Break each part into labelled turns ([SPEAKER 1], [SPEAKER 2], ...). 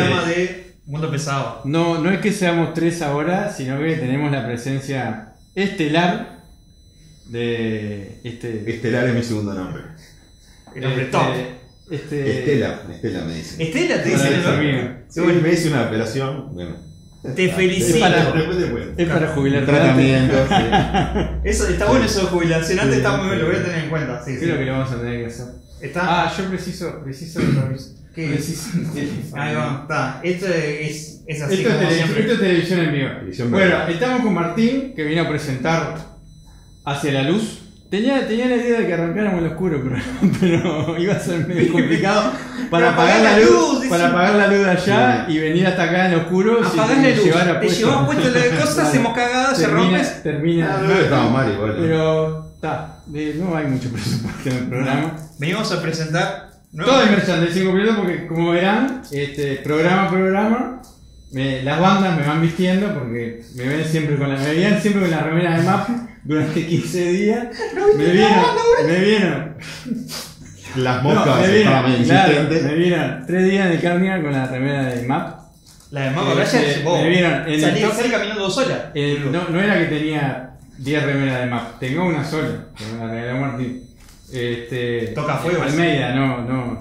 [SPEAKER 1] programa de Mundo Pesado.
[SPEAKER 2] No es que seamos 3 ahora, sino que tenemos la presencia estelar de
[SPEAKER 3] Estelar es mi segundo nombre.
[SPEAKER 1] El hombre top.
[SPEAKER 3] Estela me dicen.
[SPEAKER 1] Estela te
[SPEAKER 2] Para
[SPEAKER 1] dice,
[SPEAKER 2] eso
[SPEAKER 1] ¿no?
[SPEAKER 2] mío.
[SPEAKER 3] Sí, me hice una operación. Bueno.
[SPEAKER 1] Te felicito.
[SPEAKER 2] Es para jubilar
[SPEAKER 3] Tratamiento.
[SPEAKER 1] Eso está bueno, eso de jubilación. Antes está muy bien, lo voy a tener en cuenta. Sí,
[SPEAKER 2] Creo que lo vamos a tener que hacer.
[SPEAKER 1] Está.
[SPEAKER 2] Yo preciso de permiso.
[SPEAKER 1] ¿Qué?
[SPEAKER 2] Preciso.
[SPEAKER 1] Ahí va, está. Esto es así
[SPEAKER 2] Esto
[SPEAKER 1] como
[SPEAKER 2] es
[SPEAKER 1] siempre.
[SPEAKER 2] televisión en vivo.
[SPEAKER 3] Televisión
[SPEAKER 2] Bueno,
[SPEAKER 3] verdad.
[SPEAKER 2] estamos con Martín, que vino a presentar Hacia la Luz. Tenía la idea de que arrancáramos en lo oscuro, pero iba a ser medio complicado para apagar la luz, de allá y venir hasta acá en lo oscuro.
[SPEAKER 1] Apagar la luz.
[SPEAKER 2] Llevar
[SPEAKER 1] Te llevamos puesto la cosas, hacemos cagadas, se rompes.
[SPEAKER 2] Termina.
[SPEAKER 3] No estamos mal igual.
[SPEAKER 2] Pero está, no hay mucho presupuesto en el programa.
[SPEAKER 1] Venimos a presentar.
[SPEAKER 2] Todo el merchandising completo porque, como verán, programa, las bandas me van vistiendo porque me veían siempre con la remera de MAP durante 15 días. Me vieron.
[SPEAKER 3] Las moscas estaban medio insistentes.
[SPEAKER 2] Me vieron 3 días en el Carnival con la remera de MAP.
[SPEAKER 1] La de Mago Rayas,
[SPEAKER 2] me vieron en
[SPEAKER 1] salí
[SPEAKER 2] el
[SPEAKER 1] caminando sola.
[SPEAKER 2] no era que tenía 10 remeras de MAP, tengo una sola, que me la regaló Martín.
[SPEAKER 1] Toca fuego.
[SPEAKER 2] Almeida, no.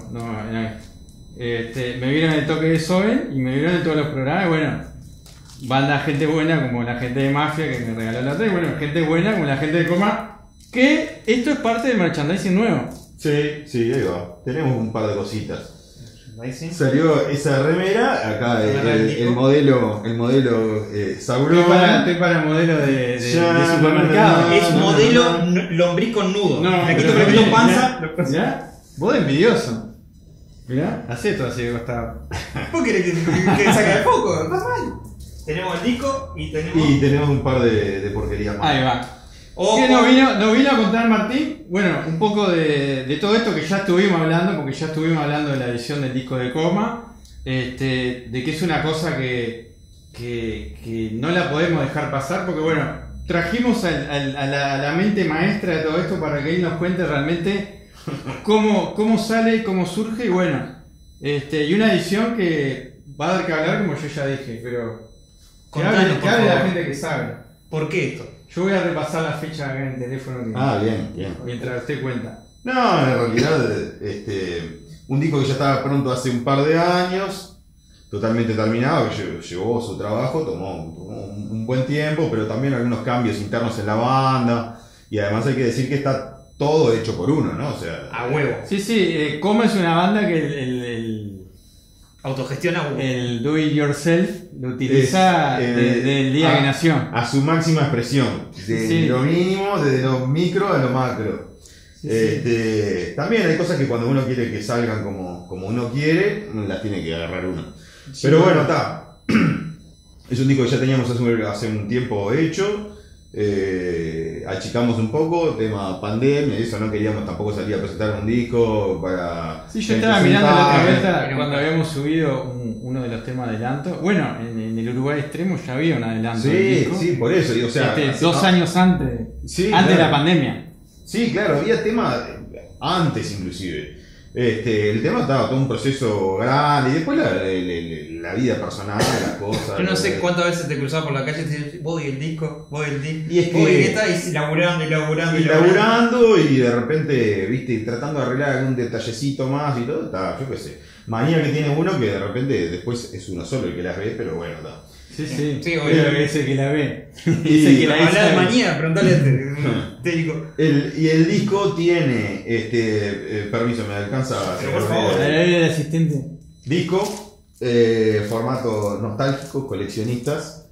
[SPEAKER 2] Me vieron el toque de Soben y me vieron en todos los programas. Bueno, banda gente buena como la gente de Mafia que me regaló la otra. Y bueno, gente buena como la gente de Coma. Que esto es parte del merchandising nuevo.
[SPEAKER 3] Sí, ahí va. Tenemos un par de cositas. Salió esa remera, acá el modelo Sauron.
[SPEAKER 2] Estoy para modelo de supermercado.
[SPEAKER 1] Es modelo lombriz con nudo. Aquí te pregunto panza.
[SPEAKER 2] ¿Ya? Vos de envidioso. Mirá, hacé todo así de costado.
[SPEAKER 1] ¿Vos querés que saque el foco? Está mal. Tenemos el disco y
[SPEAKER 3] tenemos un par de porquerías más.
[SPEAKER 2] Ahí va. ¿Qué nos vino a contar Martín? Bueno, un poco de todo esto que ya estuvimos hablando, porque ya estuvimos hablando de la edición del disco de Coma, de que es una cosa que no la podemos dejar pasar, porque bueno, trajimos a la mente maestra de todo esto para que él nos cuente realmente cómo sale, cómo surge, y bueno, y una edición que va a dar que hablar, como yo ya dije, pero que hable la gente que sabe.
[SPEAKER 1] ¿Por qué esto?
[SPEAKER 2] Yo voy a repasar la fecha acá en el teléfono
[SPEAKER 3] Bien.
[SPEAKER 2] mientras usted cuenta.
[SPEAKER 3] No, en realidad, un disco que ya estaba pronto hace un par de años, totalmente terminado, que llevó su trabajo, tomó un buen tiempo, pero también algunos cambios internos en la banda, y además hay que decir que está todo hecho por uno, ¿no? O sea,
[SPEAKER 1] a huevo.
[SPEAKER 2] Sí, Coma es una banda que
[SPEAKER 1] autogestiona uno.
[SPEAKER 2] El do it yourself lo utiliza desde el día que nació.
[SPEAKER 3] A su máxima expresión, de lo mínimo, desde lo micro a lo macro. También hay cosas que cuando uno quiere que salgan como uno quiere, las tiene que agarrar uno. Pero bueno, está. Es un disco que ya teníamos hace un tiempo hecho. Achicamos un poco, tema pandemia, eso no queríamos tampoco salir a presentar un disco para...
[SPEAKER 2] Sí, yo estaba mirando la otra vuelta cuando habíamos subido uno de los temas de adelanto. Bueno, en el Uruguay extremo ya había un adelanto del disco.
[SPEAKER 3] Sí, por eso, o sea...
[SPEAKER 2] 2 años antes, antes de la pandemia.
[SPEAKER 3] Sí, claro, había temas antes inclusive. El tema estaba todo un proceso grande y después la vida personal, las cosas.
[SPEAKER 1] Yo no sé cuántas veces te cruzaba por la calle y te decías, voy el disco.
[SPEAKER 3] Y es que.
[SPEAKER 1] Y laburando.
[SPEAKER 3] Y de repente, viste, tratando de arreglar algún detallecito más y todo, está, yo qué sé. Manía que tiene uno que de repente después es uno solo el que las ve, pero bueno, está.
[SPEAKER 2] Sí, obvio que es el que la ve.
[SPEAKER 1] Dice que la habla de manía, preguntale a este disco.
[SPEAKER 3] Y el disco tiene, permiso, me alcanza.
[SPEAKER 1] Pero por favor.
[SPEAKER 2] El asistente.
[SPEAKER 3] Disco, formato nostálgico, coleccionistas.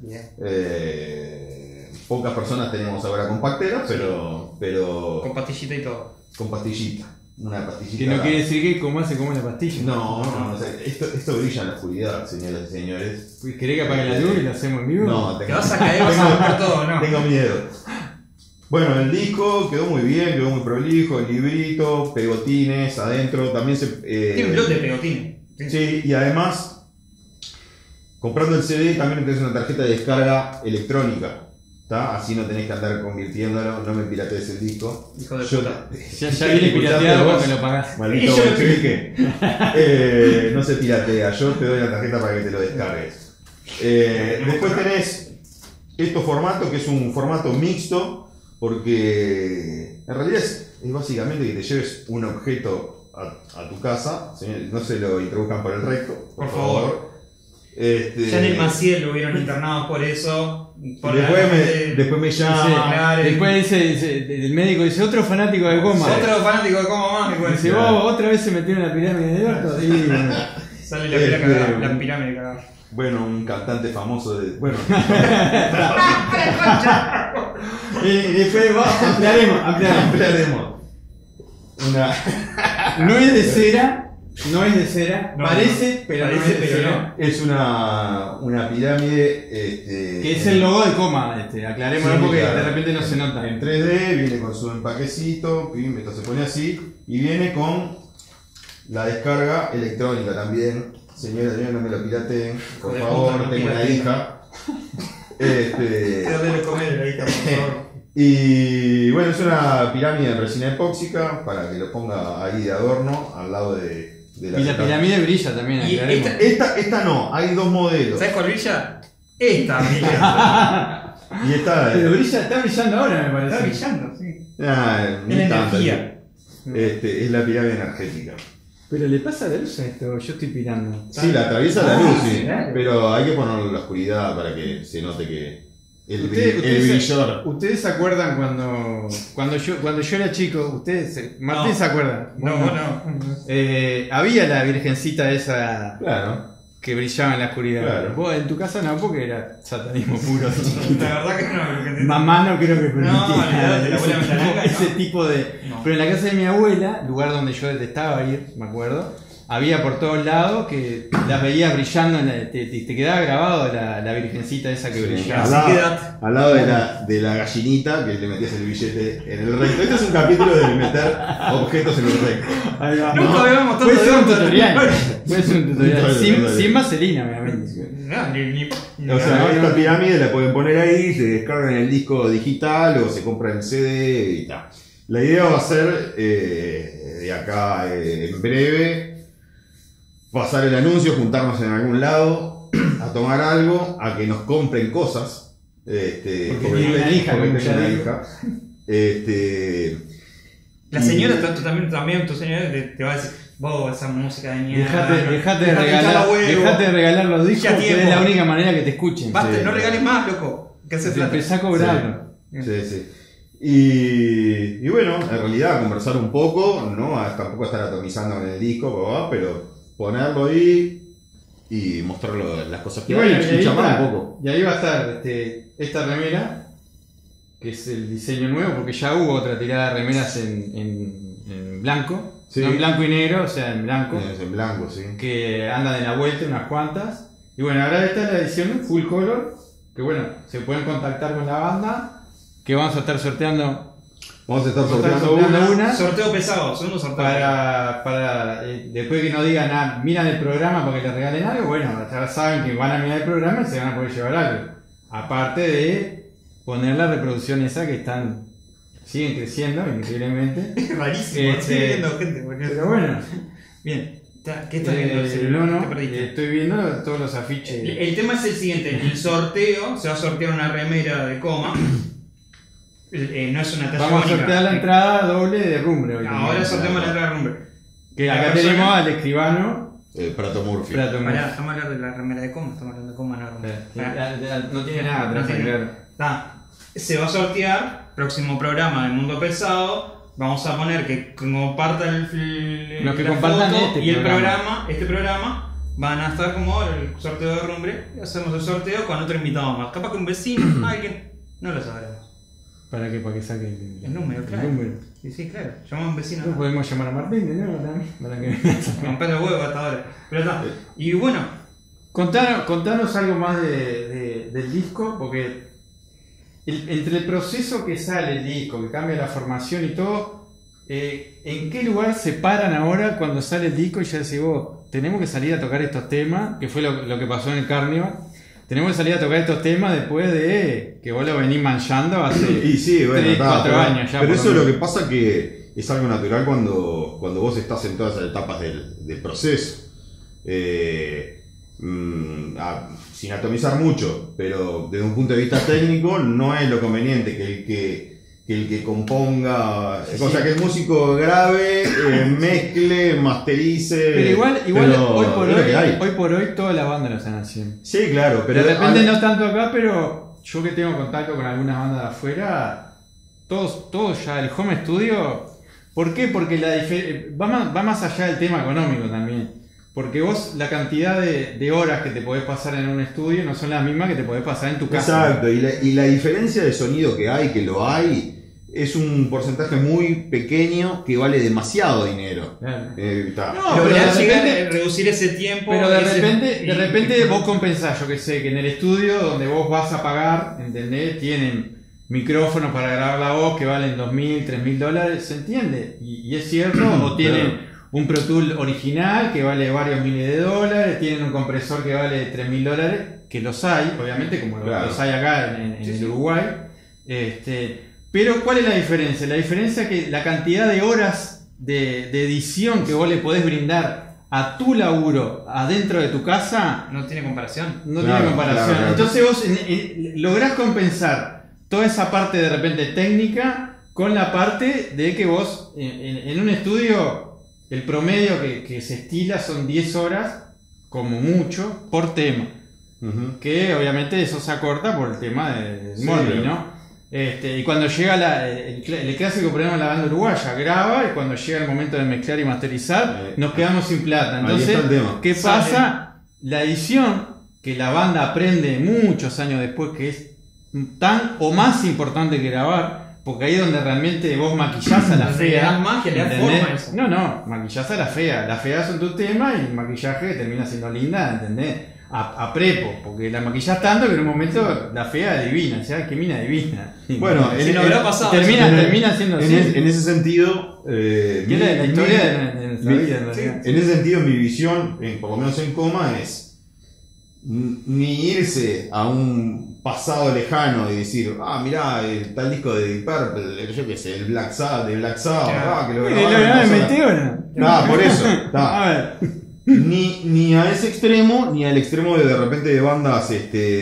[SPEAKER 3] Pocas personas tenemos ahora compacteras, pero
[SPEAKER 1] con pastillita y todo.
[SPEAKER 3] Con pastillita. Una pastillita.
[SPEAKER 2] Que no quiere decir que como se come la pastilla.
[SPEAKER 3] No, esto brilla en la oscuridad, señoras y señores.
[SPEAKER 2] ¿Querés que apague la luz y lo hacemos en vivo?
[SPEAKER 3] No,
[SPEAKER 1] te vas a caer, vas a romper todo, ¿no?
[SPEAKER 3] Tengo miedo. Bueno, el disco quedó muy bien, quedó muy prolijo, el librito, pegotines adentro, también se...
[SPEAKER 1] Tiene un blog de pegotines.
[SPEAKER 3] Sí, y además, comprando el CD también tenés una tarjeta de descarga electrónica. ¿Está? Así no tenés que andar convirtiéndolo, no me piratees el disco.
[SPEAKER 1] Hijo de
[SPEAKER 3] Yo
[SPEAKER 1] puta.
[SPEAKER 2] Ya viene pirateado
[SPEAKER 3] vos,
[SPEAKER 2] porque lo pagás.
[SPEAKER 3] Maldito bolchevique. No se piratea, yo te doy la tarjeta para que te lo descargues. Después tenés este formato, que es un formato mixto, porque en realidad es básicamente que te lleves un objeto a tu casa, no se lo introduzcan por el recto, por favor.
[SPEAKER 1] Ya en el Maciel lo hubieron internado por eso.
[SPEAKER 3] Después me llama.
[SPEAKER 2] Después dice, el médico dice, otro fanático de Coma.
[SPEAKER 1] Otro fanático de Coma más.
[SPEAKER 2] Dice, vos otra vez se metieron en la pirámide de orto.
[SPEAKER 1] Sale la pirámide cagada.
[SPEAKER 3] Bueno, un cantante famoso de. Bueno.
[SPEAKER 2] Y después ampliaremos. No es de cera. No es de cera,
[SPEAKER 1] no,
[SPEAKER 2] parece, pero
[SPEAKER 1] parece,
[SPEAKER 2] no es de
[SPEAKER 1] pero
[SPEAKER 2] cera.
[SPEAKER 1] no.
[SPEAKER 3] Es una pirámide.
[SPEAKER 2] Que es el logo de Coma, aclarémoslo
[SPEAKER 3] sí,
[SPEAKER 2] porque
[SPEAKER 3] claro.
[SPEAKER 2] de repente no se nota.
[SPEAKER 3] En 3D, viene con su empaquecito, esto se pone así, y viene con la descarga electrónica también. Señora, no me lo pirateen, por favor, tengo una hija.
[SPEAKER 1] Debe comer la hija, por favor.
[SPEAKER 3] Y bueno, es una pirámide en resina epóxica para que lo ponga ahí de adorno al lado de la.
[SPEAKER 2] Y la pirámide brilla también,
[SPEAKER 1] y
[SPEAKER 3] esta no, hay dos modelos.
[SPEAKER 1] ¿Sabes cuál brilla? Esta brilla.
[SPEAKER 3] Y esta.
[SPEAKER 2] Pero está brillando ahora, me parece.
[SPEAKER 1] Está brillando, sí.
[SPEAKER 3] Ni
[SPEAKER 1] Es la
[SPEAKER 3] tanto.
[SPEAKER 1] energía.
[SPEAKER 3] Es la pirámide energética.
[SPEAKER 2] Pero le pasa la luz a esto, yo estoy pirando.
[SPEAKER 3] Sí, la atraviesa la luz, sí.
[SPEAKER 2] Claro.
[SPEAKER 3] Pero hay que ponerlo en la oscuridad para que se note que el
[SPEAKER 2] Ustedes
[SPEAKER 3] brillor.
[SPEAKER 2] ¿Ustedes se acuerdan cuando yo era chico? Martín
[SPEAKER 1] No.
[SPEAKER 2] se acuerda.
[SPEAKER 1] No, no.
[SPEAKER 2] Había la virgencita esa
[SPEAKER 3] Claro.
[SPEAKER 2] que brillaba en la oscuridad.
[SPEAKER 3] Claro.
[SPEAKER 2] Vos en tu casa no, porque era satanismo puro.
[SPEAKER 1] La verdad que no.
[SPEAKER 2] Mamá no creo que permitía
[SPEAKER 1] olvidate, la abuela Metalanga,
[SPEAKER 2] ese
[SPEAKER 1] no.
[SPEAKER 2] tipo de.
[SPEAKER 1] No.
[SPEAKER 2] Pero en la casa de mi abuela, lugar donde yo detestaba ir, me acuerdo, había por todos lados que las veías brillando, te quedaba grabado la virgencita esa que brillaba.
[SPEAKER 1] Así quedaste.
[SPEAKER 3] Al lado de la gallinita que le metías el billete en el recto. Este es un capítulo de meter objetos en el recto.
[SPEAKER 2] Ahí va.
[SPEAKER 1] Nunca habíamos tanto
[SPEAKER 2] Puede ser
[SPEAKER 1] de
[SPEAKER 2] un
[SPEAKER 1] otro.
[SPEAKER 2] tutorial. Puede ser un tutorial.
[SPEAKER 3] Tutorial.
[SPEAKER 2] Sin vaselina, obviamente.
[SPEAKER 1] No, ni
[SPEAKER 3] O sea,
[SPEAKER 2] no,
[SPEAKER 3] esta
[SPEAKER 2] no.
[SPEAKER 3] pirámide la pueden poner ahí, se descargan el disco digital o se compran el CD y tal. La idea va a ser de acá en breve pasar el anuncio, juntarnos en algún lado a tomar algo, a que nos compren cosas.
[SPEAKER 2] Porque tiene una hija,
[SPEAKER 3] porque
[SPEAKER 2] como
[SPEAKER 3] tengo
[SPEAKER 2] ya
[SPEAKER 3] una
[SPEAKER 2] dijo.
[SPEAKER 3] hija.
[SPEAKER 1] La señora, también tu señora te va a decir, vos, esa música de mierda.
[SPEAKER 2] Dejate de
[SPEAKER 1] Dejate
[SPEAKER 2] regalar los discos,
[SPEAKER 1] Ya
[SPEAKER 2] que
[SPEAKER 1] tiempo.
[SPEAKER 2] es la única manera que te escuchen.
[SPEAKER 1] Basta,
[SPEAKER 3] Sí,
[SPEAKER 1] no
[SPEAKER 3] claro.
[SPEAKER 1] regales más, loco. Que hace plata.
[SPEAKER 2] Empezá a cobrarlo.
[SPEAKER 3] Sí. Y bueno, en realidad conversar un poco, no tampoco estar atomizando en el disco, pero ponerlo ahí y mostrarlo las cosas que
[SPEAKER 2] Y bueno,
[SPEAKER 3] hay y charlar un poco.
[SPEAKER 2] y ahí va a estar esta remera, que es el diseño nuevo, porque ya hubo otra tirada de remeras en blanco,
[SPEAKER 3] Sí.
[SPEAKER 2] no en blanco y negro, o sea, en blanco,
[SPEAKER 3] Es en blanco, sí.
[SPEAKER 2] que andan de la vuelta unas cuantas. Y bueno, ahora está la edición full color, que bueno, se pueden contactar con la banda, que vamos a estar sorteando
[SPEAKER 3] Vamos a estar
[SPEAKER 2] Vamos a estar
[SPEAKER 3] sorteando
[SPEAKER 2] sorteando
[SPEAKER 3] una.
[SPEAKER 2] una.
[SPEAKER 1] Sorteo pesado, segundo sorteo.
[SPEAKER 2] para después que no digan nada, miran el programa para que les regalen algo, bueno, ya saben que van a mirar el programa y se van a poder llevar algo. Aparte de poner la reproducción esa que siguen creciendo increíblemente.
[SPEAKER 1] Es rarísimo,
[SPEAKER 2] Este,
[SPEAKER 1] estoy viendo gente. boludo.
[SPEAKER 2] Pero bueno,
[SPEAKER 1] Bien, ¿qué estás viendo?
[SPEAKER 2] no,
[SPEAKER 1] Te perdiste.
[SPEAKER 2] estoy viendo todos los afiches.
[SPEAKER 1] El tema es el siguiente, el sorteo, se va a sortear una remera de Coma. No es una talla
[SPEAKER 2] Vamos a
[SPEAKER 1] única.
[SPEAKER 2] sortear la entrada doble de Rumbre hoy.
[SPEAKER 1] Ahora
[SPEAKER 2] también.
[SPEAKER 1] sorteamos la entrada de Rumble.
[SPEAKER 2] Que acá tenemos al escribano
[SPEAKER 3] Prato Murphy.
[SPEAKER 2] Prato Murphy.
[SPEAKER 1] Pará, estamos hablando de la remera de Coma, estamos hablando de Coma, no Rumble.
[SPEAKER 2] No tiene nada atrás,
[SPEAKER 1] No tiene-
[SPEAKER 2] claro.
[SPEAKER 1] Está. Se va a sortear, próximo programa de Mundo Pesado. Vamos a poner que compartan
[SPEAKER 2] Los que
[SPEAKER 1] la
[SPEAKER 2] compartan
[SPEAKER 1] foto
[SPEAKER 2] este
[SPEAKER 1] y el
[SPEAKER 2] programa.
[SPEAKER 1] este programa van a estar como ahora el sorteo de Rumbre. Y hacemos el sorteo con otro invitado más. Capaz que un vecino, alguien, no lo sabremos.
[SPEAKER 2] ¿Para qué? Para que saque
[SPEAKER 1] El número, claro.
[SPEAKER 2] el número.
[SPEAKER 1] Sí, claro. Llamamos a un vecino.
[SPEAKER 2] No podemos llamar a Martín de nuevo también. Para que...
[SPEAKER 1] Romper el huevo hasta ahora. Pero está. Y bueno,
[SPEAKER 2] Contanos algo más del disco, porque entre el proceso que sale el disco, que cambia la formación y todo, ¿en qué lugar se paran ahora cuando sale el disco y ya decís vos, tenemos que salir a tocar estos temas, que fue lo que pasó en el Carnival? tenemos que salir a tocar estos temas después de que vos lo venís manchando hace
[SPEAKER 3] Y sí, bueno,
[SPEAKER 2] 3, 4 años ya.
[SPEAKER 3] Pero
[SPEAKER 2] por
[SPEAKER 3] eso es
[SPEAKER 2] lo
[SPEAKER 3] lo que
[SPEAKER 2] menos.
[SPEAKER 3] pasa que es algo natural cuando vos estás en todas las etapas del proceso. Sin atomizar mucho, pero desde un punto de vista técnico no es lo conveniente que el que componga, o sea, que el músico grabe, mezcle, masterice.
[SPEAKER 2] Pero igual
[SPEAKER 3] pero
[SPEAKER 2] hoy por hoy todas las bandas lo están haciendo.
[SPEAKER 3] Sí, claro, pero
[SPEAKER 2] De repente no tanto acá, pero yo que tengo contacto con algunas bandas de afuera, todos ya, el home studio. ¿Por qué? Porque va más allá del tema económico también. Porque vos, la cantidad de horas que te podés pasar en un estudio no son las mismas que te podés pasar en tu casa.
[SPEAKER 3] Exacto, y la diferencia de sonido que hay, es un porcentaje muy pequeño que vale demasiado dinero.
[SPEAKER 2] Claro.
[SPEAKER 3] No,
[SPEAKER 1] Pero
[SPEAKER 2] pero
[SPEAKER 1] ya
[SPEAKER 2] de
[SPEAKER 1] llegar
[SPEAKER 2] repente-
[SPEAKER 1] a reducir ese tiempo.
[SPEAKER 2] Pero de
[SPEAKER 1] ese-
[SPEAKER 2] repente vos compensás, yo que sé, que en el estudio donde vos vas a pagar, ¿entendés? Tienen micrófonos para grabar la voz que valen $2.000, $3.000, ¿se entiende? Y es cierto, o tienen un Pro Tool original que vale varios miles de dólares, tienen un compresor que vale $3.000, que los hay, obviamente, como
[SPEAKER 3] Claro.
[SPEAKER 2] los hay acá en el Uruguay. Pero ¿cuál es la diferencia? La diferencia es que la cantidad de horas de edición que vos le podés brindar a tu laburo adentro de tu casa
[SPEAKER 1] No tiene comparación.
[SPEAKER 2] no
[SPEAKER 3] Claro,
[SPEAKER 2] tiene comparación.
[SPEAKER 3] claro.
[SPEAKER 2] Entonces vos lográs compensar toda esa parte de repente técnica con la parte de que vos en un estudio el promedio que se estila son 10 horas como mucho por tema.
[SPEAKER 3] Ujú.
[SPEAKER 2] Que obviamente eso se acorta por el tema del
[SPEAKER 3] Sí,
[SPEAKER 2] Morbi,
[SPEAKER 3] claro.
[SPEAKER 2] ¿no? Y cuando llega el clásico problema de la banda uruguaya, graba y cuando llega el momento de mezclar y masterizar, nos quedamos sin plata.
[SPEAKER 3] Ahí
[SPEAKER 2] Entonces,
[SPEAKER 3] está el tema.
[SPEAKER 2] ¿qué pasa? La edición, que la banda aprende muchos años después, que es tan o más importante que grabar, porque ahí es donde realmente vos maquillás a la
[SPEAKER 1] Donde le
[SPEAKER 2] fea.
[SPEAKER 1] das magia, le das
[SPEAKER 2] ¿entendés?
[SPEAKER 1] forma a eso.
[SPEAKER 2] No, maquillás a la fea. Las feas son tu tema y el maquillaje termina siendo linda, ¿entendés? A prepo, porque la maquillás tanto que en un momento la fea es divina, ¿sabes? Qué mina divina.
[SPEAKER 3] Bueno,
[SPEAKER 1] Si no habrá pasado.
[SPEAKER 2] termina siendo así.
[SPEAKER 3] En ese sentido,
[SPEAKER 2] Que es la historia de nuestra vida, en realidad.
[SPEAKER 3] en ese sentido, mi visión, por lo menos en Coma, es ni irse a un pasado lejano y decir, mirá, tal disco de Deep Purple, yo qué sé, el Black Sabbath, de Black Sabbath, que lo
[SPEAKER 2] ¿Lo
[SPEAKER 3] grabaron, no sé.
[SPEAKER 2] Meteora?
[SPEAKER 3] Por eso.
[SPEAKER 2] A ver.
[SPEAKER 3] Ni a ese extremo, ni al extremo de repente de bandas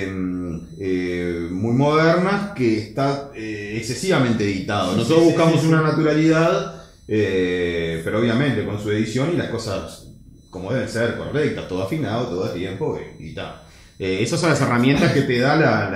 [SPEAKER 3] muy modernas que está excesivamente editado. Nosotros buscamos una naturalidad, pero obviamente con su edición y las cosas como deben ser, correctas, todo afinado, todo a tiempo y tal. Esas son las herramientas que te da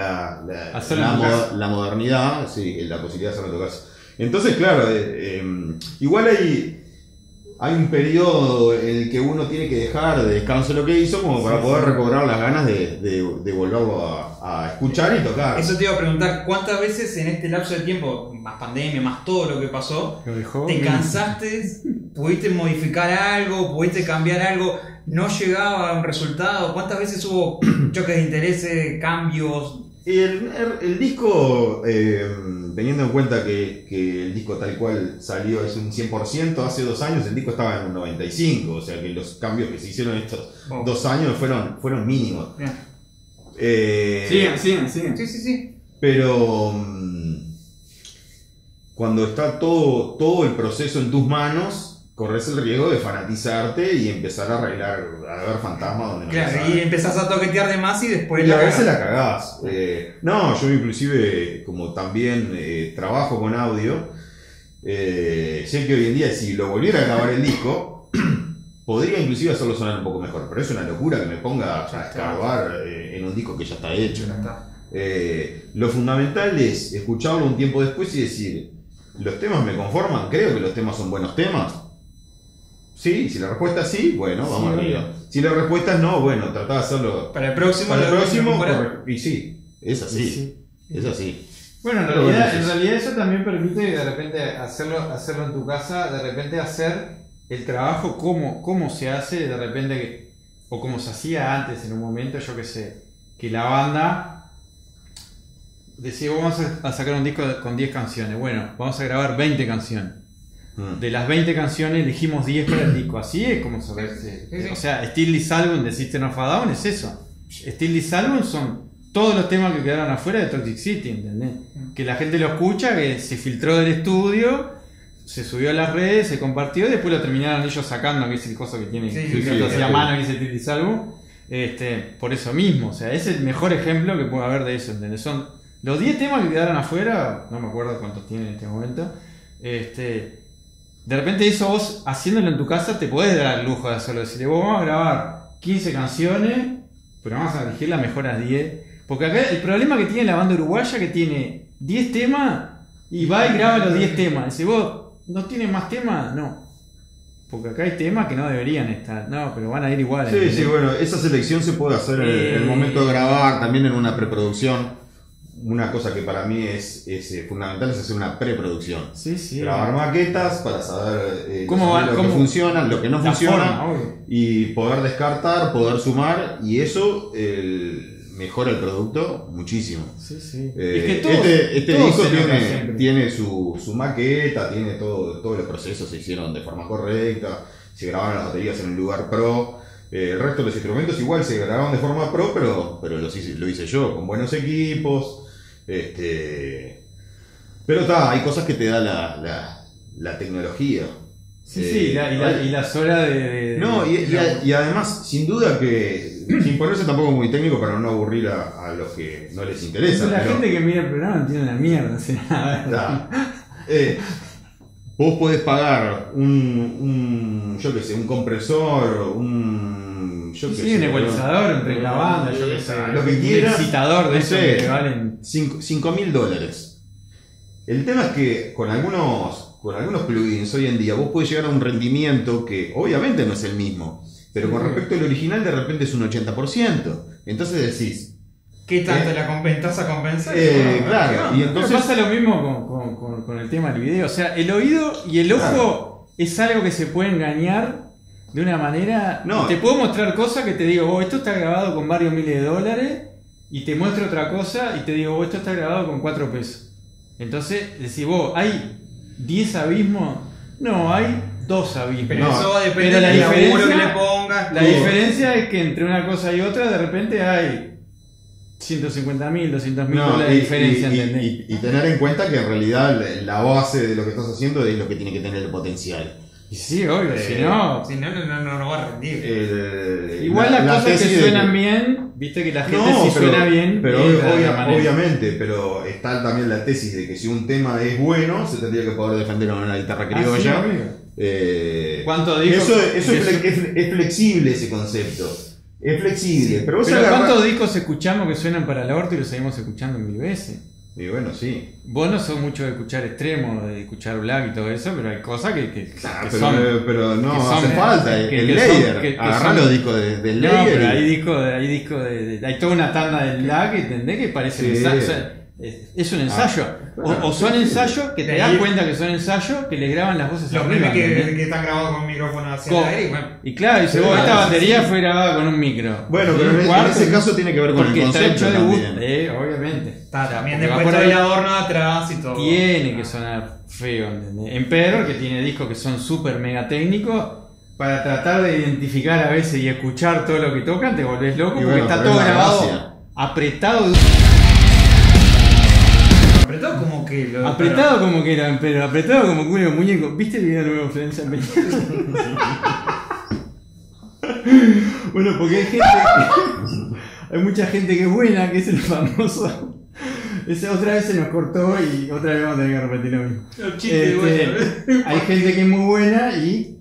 [SPEAKER 3] la modernidad, sí, la posibilidad de hacerlo en tu casa. Entonces, claro, igual hay un periodo en el que uno tiene que dejar de descanso lo que hizo como para poder recobrar las ganas de volverlo a escuchar y tocar.
[SPEAKER 1] Eso te iba a preguntar, ¿cuántas veces en este lapso de tiempo, más pandemia, más todo lo que pasó,
[SPEAKER 2] Lo dejó.
[SPEAKER 1] te cansaste, pudiste modificar algo, pudiste cambiar algo, no llegaba a un resultado? ¿Cuántas veces hubo choques de intereses, cambios?
[SPEAKER 3] Y el disco, teniendo en cuenta que el disco tal cual salió es un 100%, hace 2 años el disco estaba en un 95%, o sea que los cambios que se hicieron estos 2 años fueron mínimos.
[SPEAKER 1] Bien.
[SPEAKER 2] Sigan.
[SPEAKER 1] Sí.
[SPEAKER 3] Pero cuando está todo el proceso en tus manos, corres el riesgo de fanatizarte y empezar a arreglar, a ver fantasmas donde no
[SPEAKER 1] Claro,
[SPEAKER 3] los hay.
[SPEAKER 1] y empezás a toquetear de más y después
[SPEAKER 3] Y a
[SPEAKER 1] la
[SPEAKER 3] veces
[SPEAKER 1] cagás.
[SPEAKER 3] la cagás. No, yo inclusive, como también trabajo con audio, sé que hoy en día si lo volviera a grabar el disco, podría inclusive hacerlo sonar un poco mejor, pero es una locura que me ponga a escarbar en un disco que ya está hecho.
[SPEAKER 1] Ya está.
[SPEAKER 3] Lo fundamental es escucharlo un tiempo después y decir, ¿los temas me conforman? ¿Creo que los temas son buenos temas? Sí, si la respuesta es sí, bueno, vamos arriba. Si la respuesta es no, bueno, tratá de hacerlo
[SPEAKER 1] Para el próximo,
[SPEAKER 3] para el
[SPEAKER 1] lo
[SPEAKER 3] próximo.
[SPEAKER 1] mejorar.
[SPEAKER 3] Y sí, es así. Es así.
[SPEAKER 2] Bueno,
[SPEAKER 3] Pero bueno,
[SPEAKER 2] en realidad eso también permite de repente hacerlo en tu casa, de repente hacer el trabajo como se hace, de repente, o como se hacía antes en un momento, yo que sé, que la banda decía, vamos a sacar un disco con 10 canciones, bueno, vamos a grabar 20 canciones. De las 20 canciones elegimos 10 para el disco, así es como se
[SPEAKER 1] Sí.
[SPEAKER 2] o sea, Still This Album de System of a Down es eso. Steel This Album son todos los temas que quedaron afuera de Toxic City, ¿entendés? Que la gente lo escucha, que se filtró del estudio, se subió a las redes, se compartió, y después lo terminaron ellos sacando, que es el coso que tiene la mano, que dice Steel This Album. Por eso mismo, o sea, es el mejor ejemplo que puede haber de eso, ¿entendés? Son los 10 temas que quedaron afuera, no me acuerdo cuántos tienen en este momento. De repente eso vos haciéndolo en tu casa te podés dar el lujo de hacerlo, decirle, vos vamos a grabar 15 canciones, pero vamos a elegir las mejores 10. Porque acá el problema que tiene la banda uruguaya que tiene 10 temas y va y graba los 10 temas. Dice, vos, ¿no tienes más temas? No. Porque acá hay temas que no deberían estar. No, pero van a ir igual.
[SPEAKER 3] Sí, sí, bueno, esa selección se puede hacer en el momento de grabar, también en una preproducción. Una cosa que para mí es fundamental es hacer una preproducción.
[SPEAKER 2] Sí, sí.
[SPEAKER 3] Grabar maquetas para saber
[SPEAKER 2] ¿Cómo
[SPEAKER 3] lo que funciona, lo que no funciona.
[SPEAKER 2] Forma,
[SPEAKER 3] y poder descartar, poder sumar. Y eso mejora el producto muchísimo.
[SPEAKER 2] Sí, sí.
[SPEAKER 3] Es que este disco tiene su maqueta, tiene todos los procesos se hicieron de forma correcta, se grabaron las baterías en un lugar pro. El resto de los instrumentos igual se grabaron de forma pro, pero lo hice yo, con buenos equipos. Pero hay cosas que te da la tecnología.
[SPEAKER 2] Sí, sí, y las horas de...
[SPEAKER 3] No, y además, sin duda que, sin ponerse tampoco muy técnico para no aburrir a los que no les interesa.
[SPEAKER 2] La gente que mira el programa no tiene una mierda, o sea,
[SPEAKER 3] vos podés pagar un compresor, un
[SPEAKER 2] ecualizador entre la banda, yo qué sé,
[SPEAKER 3] lo que quieras,
[SPEAKER 2] un excitador de eso que valen
[SPEAKER 3] $5.000. El tema es que con algunos plugins hoy en día vos podés llegar a un rendimiento que obviamente no es el mismo, pero con respecto al original de repente es un 80%. Entonces decís,
[SPEAKER 1] ¿qué tanto la compensás a compensar?
[SPEAKER 3] Claro, y entonces
[SPEAKER 2] pasa lo mismo con el tema del video. O sea, el oído y el ojo es algo que se puede engañar de una manera.
[SPEAKER 3] No.
[SPEAKER 2] Te puedo mostrar cosas que te digo, esto está grabado con varios miles de dólares, y te muestro otra cosa y te digo, esto está grabado con 4 pesos. Entonces, decís vos, ¿hay 10 abismos? No, hay 2 abismos.
[SPEAKER 1] Pero eso depende del laburo que le pongas.
[SPEAKER 2] La diferencia es que entre una cosa y otra, de repente hay 150.000, 200.000 dólares de diferencia, ¿entendés?
[SPEAKER 3] Y tener en cuenta que en realidad la base de lo que estás haciendo es lo que tiene que tener el potencial.
[SPEAKER 2] Y sí, obvio, si no
[SPEAKER 1] va a rendir.
[SPEAKER 2] Igual las cosas que suenan bien, viste que la gente suena bien.
[SPEAKER 3] Pero obviamente, pero está también la tesis de que si un tema es bueno, se tendría que poder defender con una guitarra criolla.
[SPEAKER 2] ¿Cuánto discos?
[SPEAKER 3] Eso es flexible ese concepto. Es flexible.
[SPEAKER 2] Sí, pero ¿cuántos discos escuchamos que suenan para el orto y los seguimos escuchando 1000 veces?
[SPEAKER 3] Y bueno, sí.
[SPEAKER 2] Vos no sos mucho de escuchar extremo, de escuchar black y todo eso, pero hay cosas que
[SPEAKER 3] pero no hace falta. El layer. Agarrá los discos del layer.
[SPEAKER 2] No, pero hay discos hay toda una tanda del black, ¿entendés? Que parece un ensayo. O sea, es un ensayo. O son ensayos que te das cuenta que son ensayos que le graban las voces arriba.
[SPEAKER 1] Que están grabados con micrófono hacia el aire.
[SPEAKER 2] Y claro, dice vos, esta batería fue grabada con un micro.
[SPEAKER 3] Bueno, pero en ese caso tiene que ver con el concepto también.
[SPEAKER 2] Obviamente.
[SPEAKER 1] También después todo el adorno atrás y todo.
[SPEAKER 2] Tiene que sonar feo, ¿entendés? Emperor, que tiene discos que son súper mega técnicos, para tratar de identificar a veces y escuchar todo lo que tocan, te volvés loco, porque está todo grabado apretado.
[SPEAKER 1] Apretado como que
[SPEAKER 2] era, pero apretado como que un muñeco. ¿Viste el video nuevo de Florencia Peña? Bueno, porque hay mucha gente que es buena, que es el famoso. Otra vez se nos cortó y otra vez vamos a tener que repetir lo mismo. Hay gente que es muy buena y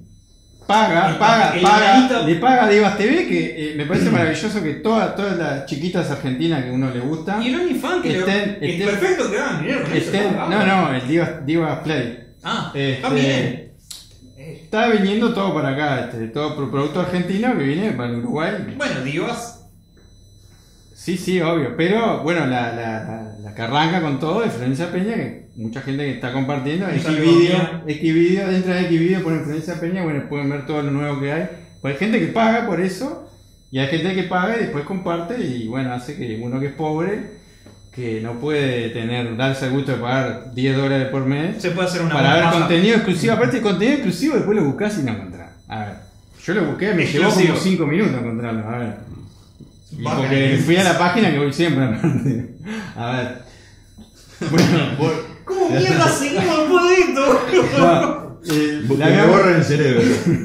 [SPEAKER 2] le paga a Divas TV, que me parece maravilloso que todas las chiquitas argentinas que uno le gusta.
[SPEAKER 1] Y el OnlyFans que es perfecto que hagan dinero.
[SPEAKER 2] El Divas Play.
[SPEAKER 1] También.
[SPEAKER 2] Está viniendo todo para acá, todo producto argentino que viene para Uruguay.
[SPEAKER 1] Bueno, Divas.
[SPEAKER 2] Sí, obvio. Pero bueno, la que arranca con todo es Florencia Peña, que mucha gente que está compartiendo. Xvideo, dentro de Xvideo ponen Florencia Peña, bueno, pueden ver todo lo nuevo que hay. Pues hay gente que paga por eso, y hay gente que paga y después comparte, y bueno, hace que uno que es pobre, que no puede darse el gusto de pagar $10 por mes,
[SPEAKER 1] se puede hacer una
[SPEAKER 2] para ver contenido exclusivo. Aparte el contenido exclusivo después lo buscás y no encontrás. A ver, yo lo busqué, me llevó como 5 minutos encontrarlo. A ver. Y porque fui a la página que voy siempre. A ver. Bueno,
[SPEAKER 1] ¿Cómo mierda seguimos después de esto?
[SPEAKER 3] Me borra el cerebro.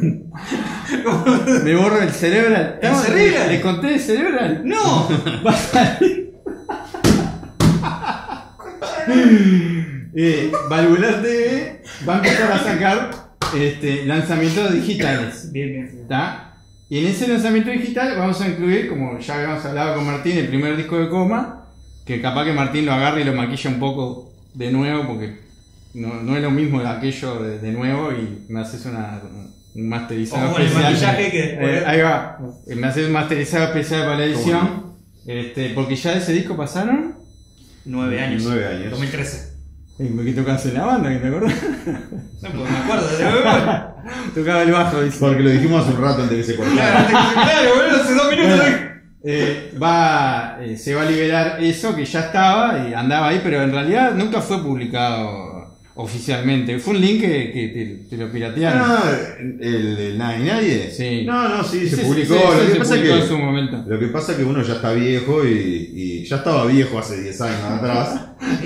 [SPEAKER 2] Me borro el cerebral.
[SPEAKER 1] ¿El cerebral?
[SPEAKER 2] ¿Les conté el cerebral?
[SPEAKER 1] ¡No!
[SPEAKER 2] Va a salir. Valvular TV va a empezar a sacar lanzamientos digitales.
[SPEAKER 1] Bien.
[SPEAKER 2] ¿Está? Y en ese lanzamiento digital vamos a incluir, como ya habíamos hablado con Martín, el primer disco de Coma, que capaz que Martín lo agarre y lo maquilla un poco de nuevo, porque no es lo mismo aquello de nuevo, y me haces un masterizado
[SPEAKER 1] o el
[SPEAKER 2] especial.
[SPEAKER 1] maquillaje que
[SPEAKER 2] Ahí va, me haces un masterizado especial para la edición, porque ya de ese disco pasaron
[SPEAKER 1] 9 años.
[SPEAKER 3] 9 años.
[SPEAKER 1] 2013.
[SPEAKER 2] ¿Qué tocaste en la banda? ¿Que te acordás?
[SPEAKER 1] No, pues me acuerdo de la
[SPEAKER 2] Tocaba el bajo, dice.
[SPEAKER 3] Porque lo dijimos hace un rato antes que se cortara.
[SPEAKER 1] Claro, boludo, hace 2 minutos.
[SPEAKER 2] Se va a liberar eso que ya estaba y andaba ahí, pero en realidad nunca fue publicado oficialmente. Fue un link que te lo piratearon.
[SPEAKER 3] El Nada y Nadie.
[SPEAKER 2] Sí.
[SPEAKER 3] No, sí, se
[SPEAKER 2] Ese-
[SPEAKER 3] publicó.
[SPEAKER 2] ese
[SPEAKER 3] Lo que
[SPEAKER 2] se
[SPEAKER 3] pasa
[SPEAKER 2] publicó
[SPEAKER 3] que
[SPEAKER 2] en su momento.
[SPEAKER 3] Lo que pasa es que uno ya está viejo y ya estaba viejo hace 10 años atrás.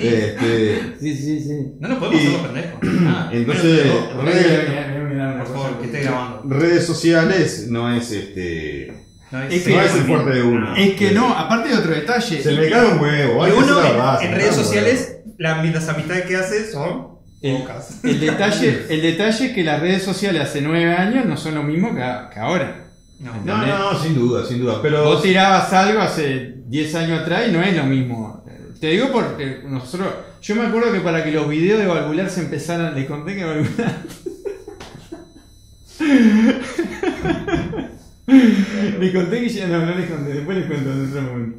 [SPEAKER 2] Sí.
[SPEAKER 1] No nos podemos hacer los pendejos.
[SPEAKER 3] Entonces,
[SPEAKER 1] Por favor, que esté grabando.
[SPEAKER 3] redes sociales no es
[SPEAKER 1] No
[SPEAKER 2] Es
[SPEAKER 3] no es el fuerte de uno.
[SPEAKER 2] Es que no, aparte de otro detalle.
[SPEAKER 3] Se me cae un huevo.
[SPEAKER 1] Y
[SPEAKER 3] hay que
[SPEAKER 1] uno
[SPEAKER 3] hacer la base,
[SPEAKER 1] en redes
[SPEAKER 3] ¿no?
[SPEAKER 1] sociales, las amistades que hace son
[SPEAKER 2] El,
[SPEAKER 1] pocas.
[SPEAKER 2] el detalle es que las redes sociales hace 9 años no son lo mismo que ahora.
[SPEAKER 3] No, sin duda. Pero
[SPEAKER 2] Vos tirabas algo hace 10 años atrás y no es lo mismo. Te digo porque nosotros. Yo me acuerdo que para que los videos de Valvular se empezaran. Les conté que Valvular. Les conté que ya. No les conté, después les cuento en otro momento.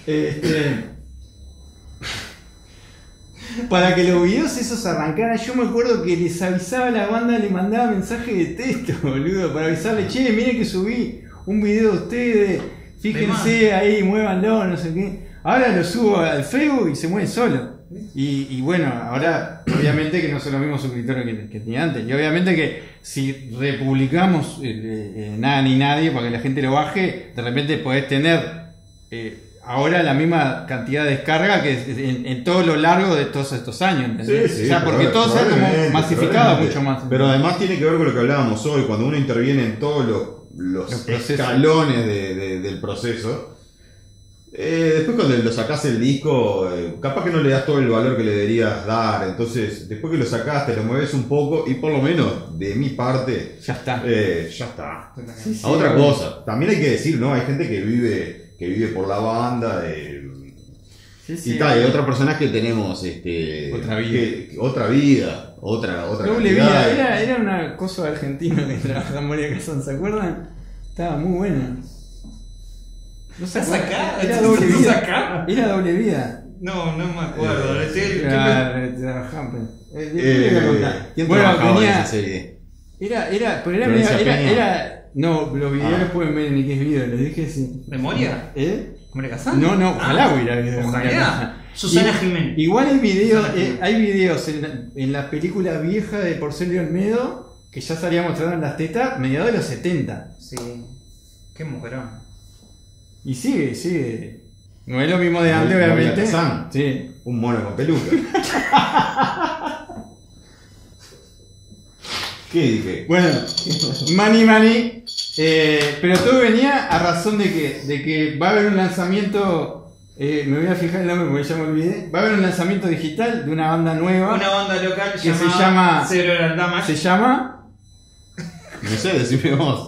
[SPEAKER 2] Para que los videos esos arrancaran, yo me acuerdo que les avisaba a la banda, le mandaba mensaje de texto, boludo, para avisarle, che, miren que subí un video de ustedes, fíjense ahí, muévanlo, no sé qué. Ahora lo subo al Facebook y se mueve solo. Y bueno, ahora obviamente que no son los mismos suscriptores que tenía antes. Y obviamente que si republicamos Nada ni Nadie para que la gente lo baje, de repente podés tener ahora la misma cantidad de descarga que en todo lo largo de todos estos años. ¿Entendés?
[SPEAKER 3] Sí,
[SPEAKER 2] o sea, porque todo se ha como masificado mucho más.
[SPEAKER 3] Pero además tiene que ver con lo que hablábamos hoy, cuando uno interviene en todos los escalones del proceso. Después cuando lo sacás el disco, capaz que no le das todo el valor que le deberías dar. Entonces, después que lo sacaste, lo mueves un poco y por lo menos de mi parte,
[SPEAKER 2] ya está.
[SPEAKER 3] Ya está.
[SPEAKER 2] Sí,
[SPEAKER 3] A otra cosa, también hay que decir, ¿no? Hay gente que vive por la banda. Y tal, y otras personas que tenemos
[SPEAKER 2] otra vida.
[SPEAKER 3] otra
[SPEAKER 2] Doble
[SPEAKER 3] cantidad.
[SPEAKER 2] vida, era una cosa argentina que trabajaba en María Casán, ¿se acuerdan? Estaba muy buena. ¿No se
[SPEAKER 1] ¿Estás
[SPEAKER 2] acuerdan?
[SPEAKER 1] acá?
[SPEAKER 2] Era doble vida.
[SPEAKER 1] ¿Estás acá?
[SPEAKER 2] Era doble vida.
[SPEAKER 1] No me acuerdo.
[SPEAKER 3] ¿Quién
[SPEAKER 2] Bueno,
[SPEAKER 3] trabajaba en
[SPEAKER 2] tenía.
[SPEAKER 3] esa serie?
[SPEAKER 2] Pero era
[SPEAKER 3] Florencia Peña.
[SPEAKER 2] era. No, los videos les pueden ver ni qué es video, les dije sí.
[SPEAKER 1] ¿Memoria? ¿María Casán?
[SPEAKER 2] No, ojalá hubiera video.
[SPEAKER 1] Ojalá. Susana Jiménez.
[SPEAKER 2] Igual hay videos en las películas viejas de Porcel y Olmedo que ya salía mostrando en las tetas mediados de los 70.
[SPEAKER 1] Sí. Qué mujerón.
[SPEAKER 2] Y sigue. No es lo mismo de antes,
[SPEAKER 3] María
[SPEAKER 2] obviamente.
[SPEAKER 3] Casán.
[SPEAKER 2] Sí.
[SPEAKER 3] Un mono con peluca. ¿Qué dije?
[SPEAKER 2] Bueno, Money. Pero todo venía a razón de que va a haber un lanzamiento. Me voy a fijar el nombre porque ya me olvidé. Va a haber un lanzamiento digital de una banda nueva.
[SPEAKER 1] Una banda local
[SPEAKER 2] que se llama
[SPEAKER 1] Cerebral Damage.
[SPEAKER 2] Se llama.
[SPEAKER 3] No sé, decime vos.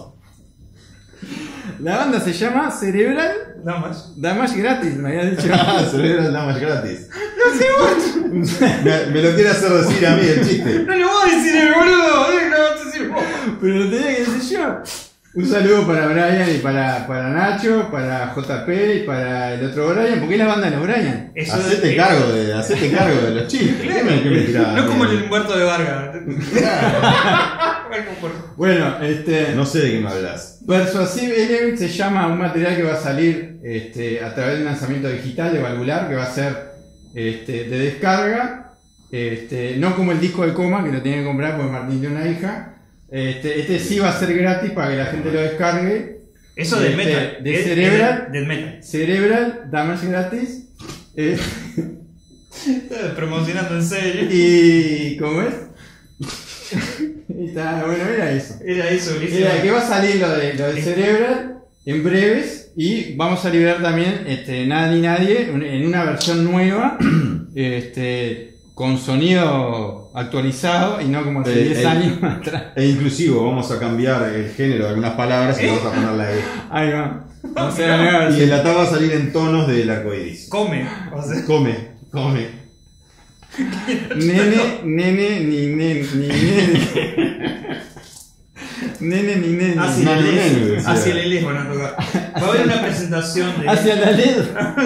[SPEAKER 2] La banda se llama Cerebral Damage Gratis, me había dicho.
[SPEAKER 3] Cerebral Damage Gratis.
[SPEAKER 1] No sé vos.
[SPEAKER 3] Me lo quiere hacer decir a mí el chiste.
[SPEAKER 1] No lo voy a decir el boludo. No lo vas a decir vos.
[SPEAKER 2] Pero lo tenía que decir yo. Un saludo para Brian y para Nacho, para JP y para el otro Brian, porque es la banda de los Brian.
[SPEAKER 3] Hacete cargo de los chistes. ¿Qué me tirás?
[SPEAKER 1] No como el Humberto de Vargas.
[SPEAKER 2] Bueno,
[SPEAKER 3] no sé de qué me hablas.
[SPEAKER 2] Persuasive Element se llama un material que va a salir a través de un lanzamiento digital de Valvular, que va a ser de descarga, no como el disco de Coma, que lo tienen que comprar porque Martín tiene una hija. Sí va a ser gratis para que la gente lo descargue,
[SPEAKER 1] Eso del metal.
[SPEAKER 2] De Cerebral.
[SPEAKER 1] Del metal.
[SPEAKER 2] Cerebral, damage gratis.
[SPEAKER 1] Promocionando en serio.
[SPEAKER 2] Y. ¿Cómo es? Y está, bueno, era eso.
[SPEAKER 1] Era eso, buenísimo.
[SPEAKER 2] Era que va a salir lo de Cerebral en breves. Y vamos a liberar también Nada ni Nadie en una versión nueva. Con sonido actualizado y no como hace 10 años atrás.
[SPEAKER 3] E inclusivo, vamos a cambiar el género de algunas palabras y vamos a poner la E.
[SPEAKER 2] Ahí va. O sea,
[SPEAKER 3] y el ata va a salir en tonos del arcoiris.
[SPEAKER 1] Come. O sea.
[SPEAKER 3] Come.
[SPEAKER 2] Nene, ni nene. Nene, ni nene.
[SPEAKER 1] Hacia el L van a tocar. Va a haber una presentación de.
[SPEAKER 2] Hacia la LED.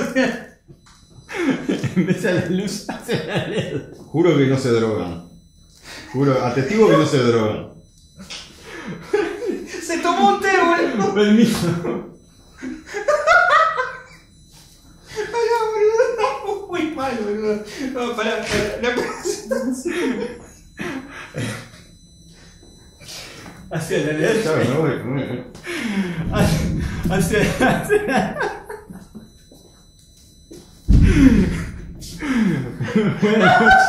[SPEAKER 2] En vez de la luz, hacia la LED.
[SPEAKER 3] Juro que no se drogan. Atestigo que no se drogan.
[SPEAKER 1] Se tomó un té, boludo.
[SPEAKER 2] Permiso.
[SPEAKER 1] No, muy mal, boludo. No, pará. La presentación.
[SPEAKER 2] Hacia la LED. Hacia. Buenas noches.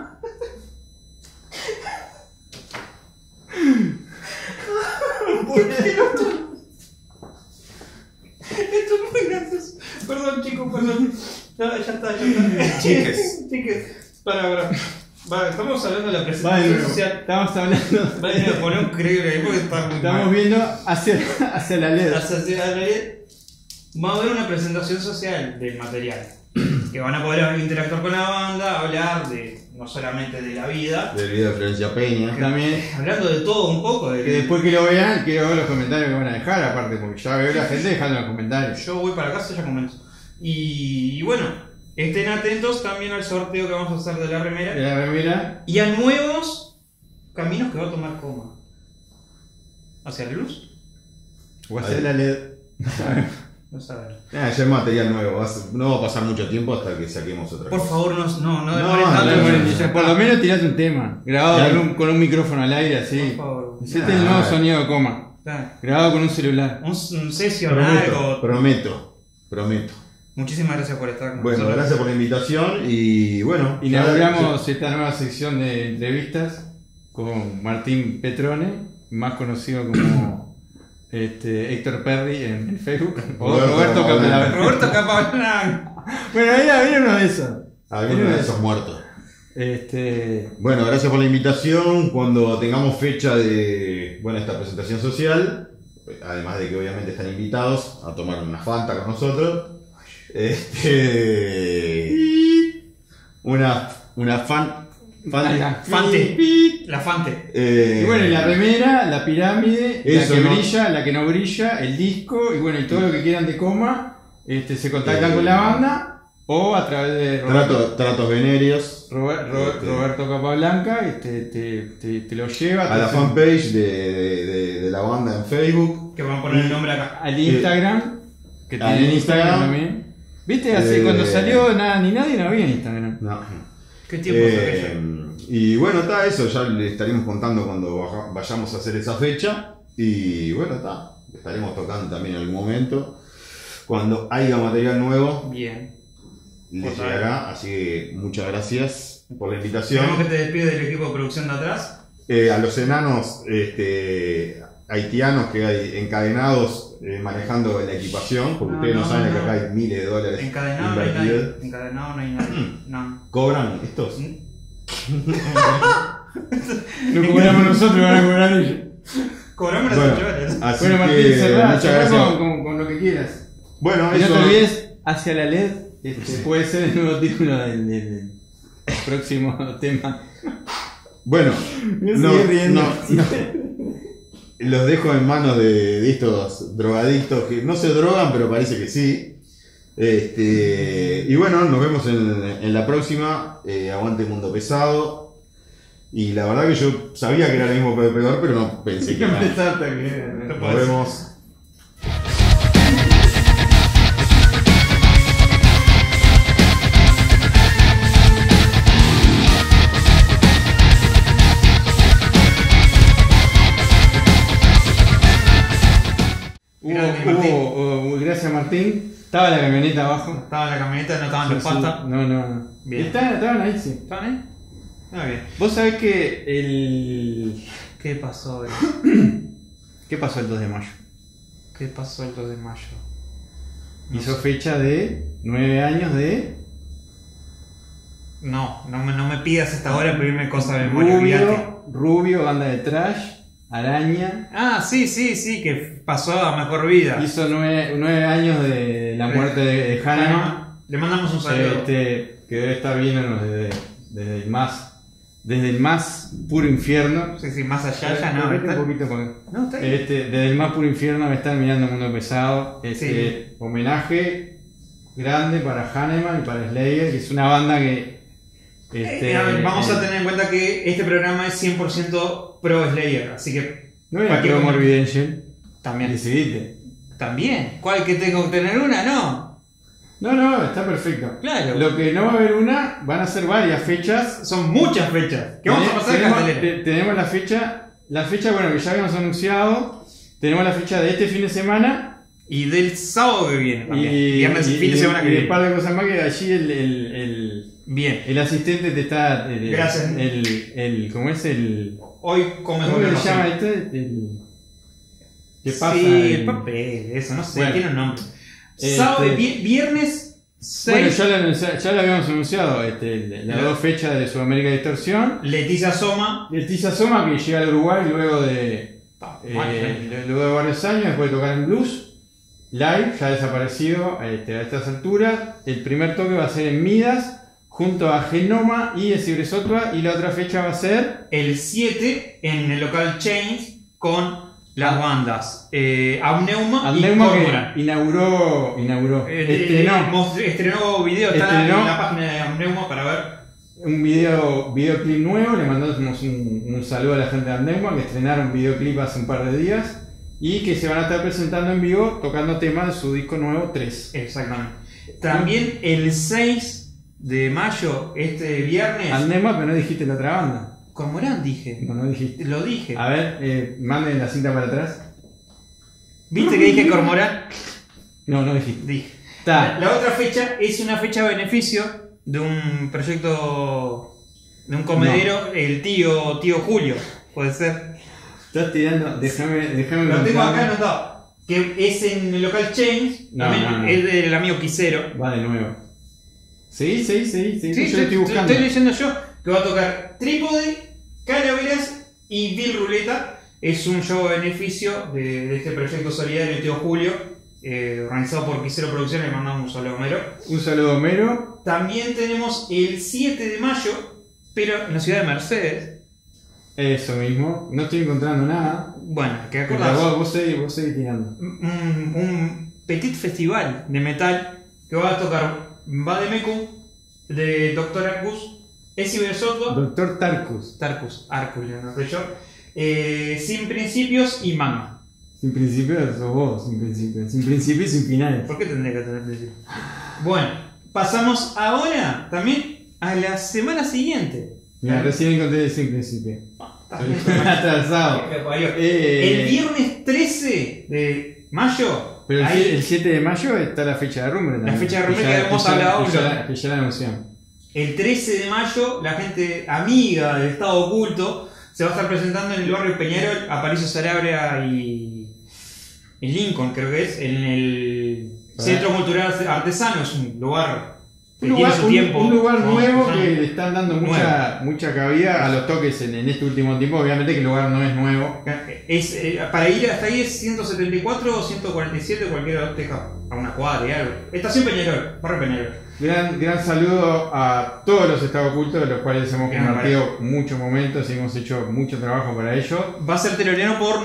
[SPEAKER 1] Esto es muy gracioso. Perdón, chicos, perdón. No, ya está. Chiques. Para. Va, estamos hablando de la presentación social.
[SPEAKER 2] Estamos hablando.
[SPEAKER 1] Vale, a poner un creíble ahí porque está muy
[SPEAKER 2] Estamos
[SPEAKER 1] mal.
[SPEAKER 2] viendo hacia la LED.
[SPEAKER 1] Hacia la LED. Va a haber una presentación social del material. Que van a poder interactuar con la banda, hablar de no solamente de la vida.
[SPEAKER 3] Del video de Florencia Peña.
[SPEAKER 2] También.
[SPEAKER 1] Hablando de todo un poco.
[SPEAKER 2] Que después que lo vean, quiero ver los comentarios que van a dejar, aparte, porque ya veo la gente dejando los comentarios.
[SPEAKER 1] Yo voy para casa y ya comento. Y bueno, estén atentos también al sorteo que vamos a hacer de la remera.
[SPEAKER 2] De la remera.
[SPEAKER 1] Y a nuevos caminos que va a tomar Coma. ¿Hacia la luz?
[SPEAKER 2] O hacia la LED.
[SPEAKER 1] No sabes.
[SPEAKER 3] Ya es material nuevo. No va a pasar mucho tiempo hasta que saquemos otra
[SPEAKER 1] Por
[SPEAKER 3] cosa.
[SPEAKER 1] favor, no
[SPEAKER 3] no,
[SPEAKER 2] Por lo menos tirate un tema. Grabado con un micrófono al aire, así.
[SPEAKER 1] Por favor.
[SPEAKER 2] Hacete el nuevo sonido de Coma. Grabado con un celular.
[SPEAKER 1] Un session, algo.
[SPEAKER 3] Prometo.
[SPEAKER 1] Muchísimas gracias por estar con
[SPEAKER 3] Bueno,
[SPEAKER 1] nosotros.
[SPEAKER 3] gracias por la invitación y bueno.
[SPEAKER 2] Inauguramos esta nueva sección de entrevistas con Martín Petrone, más conocido como Héctor Perry en Facebook. O Roberto Capelán.
[SPEAKER 1] Roberto Capelán.
[SPEAKER 2] Bueno, había uno de esos.
[SPEAKER 3] Algunos de esos muertos.
[SPEAKER 2] Bueno,
[SPEAKER 3] gracias por la invitación. Cuando tengamos fecha de esta presentación social, además de que obviamente están invitados a tomar una Fanta con nosotros. Una Fante.
[SPEAKER 1] La Fante.
[SPEAKER 2] Y bueno, y la remera, la pirámide,
[SPEAKER 3] eso,
[SPEAKER 2] la que brilla, la que no brilla, el disco, y bueno, y todo lo que quieran de Coma, se contactan con la banda o a través de
[SPEAKER 3] Tratos Venéreos.
[SPEAKER 2] Roberto Capablanca, te lo lleva
[SPEAKER 3] a la fanpage de la banda en Facebook.
[SPEAKER 1] Que van a poner el nombre acá.
[SPEAKER 2] Al Instagram, que tiene Instagram también. ¿Viste? Así cuando salió Nada ni Nadie no había Instagram.
[SPEAKER 3] No.
[SPEAKER 1] ¿Qué tiempo es aquello?
[SPEAKER 3] Y bueno, está eso, ya le estaremos contando cuando vayamos a hacer esa fecha. Y bueno, estaremos tocando también en algún momento. Cuando haya material nuevo,
[SPEAKER 1] bien,
[SPEAKER 3] les llegará. Así que muchas gracias por la invitación.
[SPEAKER 1] ¿Tenemos que te despide del equipo de producción de atrás?
[SPEAKER 3] A los enanos haitianos que hay encadenados manejando la equipación, porque ustedes no saben que acá hay miles de dólares
[SPEAKER 1] encadenado
[SPEAKER 3] invertidos.
[SPEAKER 1] No hay nadie. No.
[SPEAKER 3] ¿Cobran estos?
[SPEAKER 2] No cobramos nosotros, van a cobrar ellos.
[SPEAKER 1] Cobramos las 8 horas.
[SPEAKER 3] Así
[SPEAKER 2] bueno, Martín,
[SPEAKER 3] que
[SPEAKER 2] cerrá
[SPEAKER 3] muchas gracias.
[SPEAKER 2] con lo que quieras.
[SPEAKER 3] Bueno,
[SPEAKER 2] Y no
[SPEAKER 3] eso.
[SPEAKER 2] te olvides, Hacia la LED, puede ser el nuevo título del próximo tema.
[SPEAKER 3] Bueno,
[SPEAKER 2] Me
[SPEAKER 3] no,
[SPEAKER 2] sigue riendo.
[SPEAKER 3] no. Los dejo en manos de estos drogadictos que no se drogan, pero parece que sí. Y bueno, nos vemos en la próxima. Aguante Mundo Pesado. Y la verdad que yo sabía que era el mismo peor, pero no pensé que era. Nos vemos.
[SPEAKER 2] Hubo Estaba la camioneta abajo.
[SPEAKER 1] Estaba la camioneta, no estaban los patas.
[SPEAKER 2] No.
[SPEAKER 1] Bien.
[SPEAKER 2] Estaban ahí, sí.
[SPEAKER 1] ¿Estaban ahí? Ah, bien.
[SPEAKER 2] Vos sabés que el...
[SPEAKER 1] ¿Qué pasó hoy?
[SPEAKER 2] ¿Qué pasó el 2 de mayo?
[SPEAKER 1] ¿Qué pasó el 2 de mayo? No
[SPEAKER 2] Hizo
[SPEAKER 1] sé.
[SPEAKER 2] fecha de 9 años de...
[SPEAKER 1] No me pidas esta hora pedirme cosas de memoria. Olvídate.
[SPEAKER 2] Rubio, banda de trash, Araña.
[SPEAKER 1] Ah, sí, que pasó a mejor vida.
[SPEAKER 2] Hizo 9 años de la muerte de Hahnemann.
[SPEAKER 1] Le mandamos un saludo.
[SPEAKER 2] Que debe estar viéndonos desde el más puro infierno.
[SPEAKER 1] Sí, más allá ya no.
[SPEAKER 2] Un poquito porque...
[SPEAKER 1] No, está ahí.
[SPEAKER 2] Desde el más puro infierno me están mirando Mundo Pesado.
[SPEAKER 1] Sí.
[SPEAKER 2] Homenaje grande para Hahnemann y para Slayer, que es una banda que...
[SPEAKER 1] vamos a tener en cuenta que este programa es 100% pro Slayer, así que...
[SPEAKER 2] No era pro Morbid Angel.
[SPEAKER 1] También.
[SPEAKER 2] Decidiste.
[SPEAKER 1] También. ¿Cuál que tengo que tener una? No,
[SPEAKER 2] está perfecto.
[SPEAKER 1] Claro.
[SPEAKER 2] Lo que no va a haber una, van a ser varias fechas.
[SPEAKER 1] Son muchas fechas. ¿Qué vamos a pasar en cartelera?
[SPEAKER 2] Tenemos la fecha, bueno, que ya habíamos anunciado. Tenemos la fecha de este fin de semana.
[SPEAKER 1] Y del sábado que viene también. Viernes y fin de semana que viene.
[SPEAKER 2] Y un par de cosas más que allí
[SPEAKER 1] Bien.
[SPEAKER 2] el asistente te está...
[SPEAKER 1] Gracias.
[SPEAKER 2] ¿Cómo es el...?
[SPEAKER 1] Hoy comes
[SPEAKER 2] ¿Cómo se llama esto? ¿Qué pasa?
[SPEAKER 1] Sí, el papel, eso, no sé,
[SPEAKER 2] bueno,
[SPEAKER 1] tiene un nombre. Sábado, viernes 6.
[SPEAKER 2] Bueno, ya lo habíamos anunciado, las dos fechas de Sudamérica Distorsión.
[SPEAKER 1] Leticia Soma.
[SPEAKER 2] Leticia Soma, que llega al Uruguay luego de varios años, después de tocar en blues. Live, ya desaparecido a estas alturas. El primer toque va a ser en Midas, junto a Genoma y Esibresotva, y la otra fecha va a ser
[SPEAKER 1] el 7 en el local Chains con las bandas Amneuma y Cormoran.
[SPEAKER 2] Que inauguró
[SPEAKER 1] estrenó video, está en la página de Amneuma para ver.
[SPEAKER 2] Un videoclip nuevo. Le mandamos un saludo a la gente de Amneuma, que estrenaron videoclip hace un par de días y que se van a estar presentando en vivo tocando temas de su disco nuevo 3.
[SPEAKER 1] Exactamente. También el 6 de mayo, este viernes.
[SPEAKER 2] Amneuma, pero no dijiste la otra banda.
[SPEAKER 1] Cormoran dije.
[SPEAKER 2] No dijiste.
[SPEAKER 1] Lo dije.
[SPEAKER 2] A ver, manden la cinta para atrás.
[SPEAKER 1] ¿Viste que dije Cormoran?
[SPEAKER 2] No dijiste.
[SPEAKER 1] Dije. La otra fecha es una fecha de beneficio de un proyecto, de un comedero, el tío Julio, puede ser.
[SPEAKER 2] Estás tirando, déjame
[SPEAKER 1] lo tengo acá anotado. Que es en el local Chains, también es del amigo Quisero.
[SPEAKER 2] Va de nuevo. Sí, yo lo estoy buscando.
[SPEAKER 1] Estoy leyendo yo, que va a tocar Trípode, Calaveras y Bill Ruleta. Es un show de beneficio de este proyecto solidario de Tío Julio, organizado por Quisero Producciones. Le mandamos un saludo a Homero.
[SPEAKER 2] Un saludo a Homero.
[SPEAKER 1] También tenemos el 7 de mayo, pero en la ciudad de Mercedes.
[SPEAKER 2] Eso mismo, no estoy encontrando nada.
[SPEAKER 1] Bueno, que acordás.
[SPEAKER 2] Vos seguís tirando.
[SPEAKER 1] Un petit festival de metal que va a tocar Vademecum, de Dr. Arcus, Esibresotva.
[SPEAKER 2] Dr. Tarkus,
[SPEAKER 1] no sé yo. Sin Principios y Magma.
[SPEAKER 2] Sin principio sos vos, sin principio y sin finales.
[SPEAKER 1] ¿Por qué tendría que tener principio? Bueno, pasamos ahora también a la semana siguiente.
[SPEAKER 2] Mira, recién encontré Sin Principio. Atrasado.
[SPEAKER 1] El viernes 13 de mayo.
[SPEAKER 2] Pero el 7 de mayo está la fecha de Rumbre también.
[SPEAKER 1] La fecha de Rumbre que hemos hablado.
[SPEAKER 2] Que ya la anunciamos.
[SPEAKER 1] El 13 de mayo, la gente amiga del Estado Oculto se va a estar presentando en el barrio Peñarol, Aparicio Sarabria y Lincoln, creo que es, en el Centro Cultural Artesano. Es un lugar que tiene su tiempo.
[SPEAKER 2] Un lugar nuevo que le están dando mucha cabida a los toques en este último tiempo. Obviamente que el lugar no es nuevo.
[SPEAKER 1] Para ir hasta ahí es 174 o 147, cualquiera deja a una cuadra y algo. Estación Peñarol, barrio Peñarol.
[SPEAKER 2] Gran saludo a todos los estados ocultos, de los cuales hemos compartido muchos momentos y hemos hecho mucho trabajo para ellos.
[SPEAKER 1] Va a ser teloneado por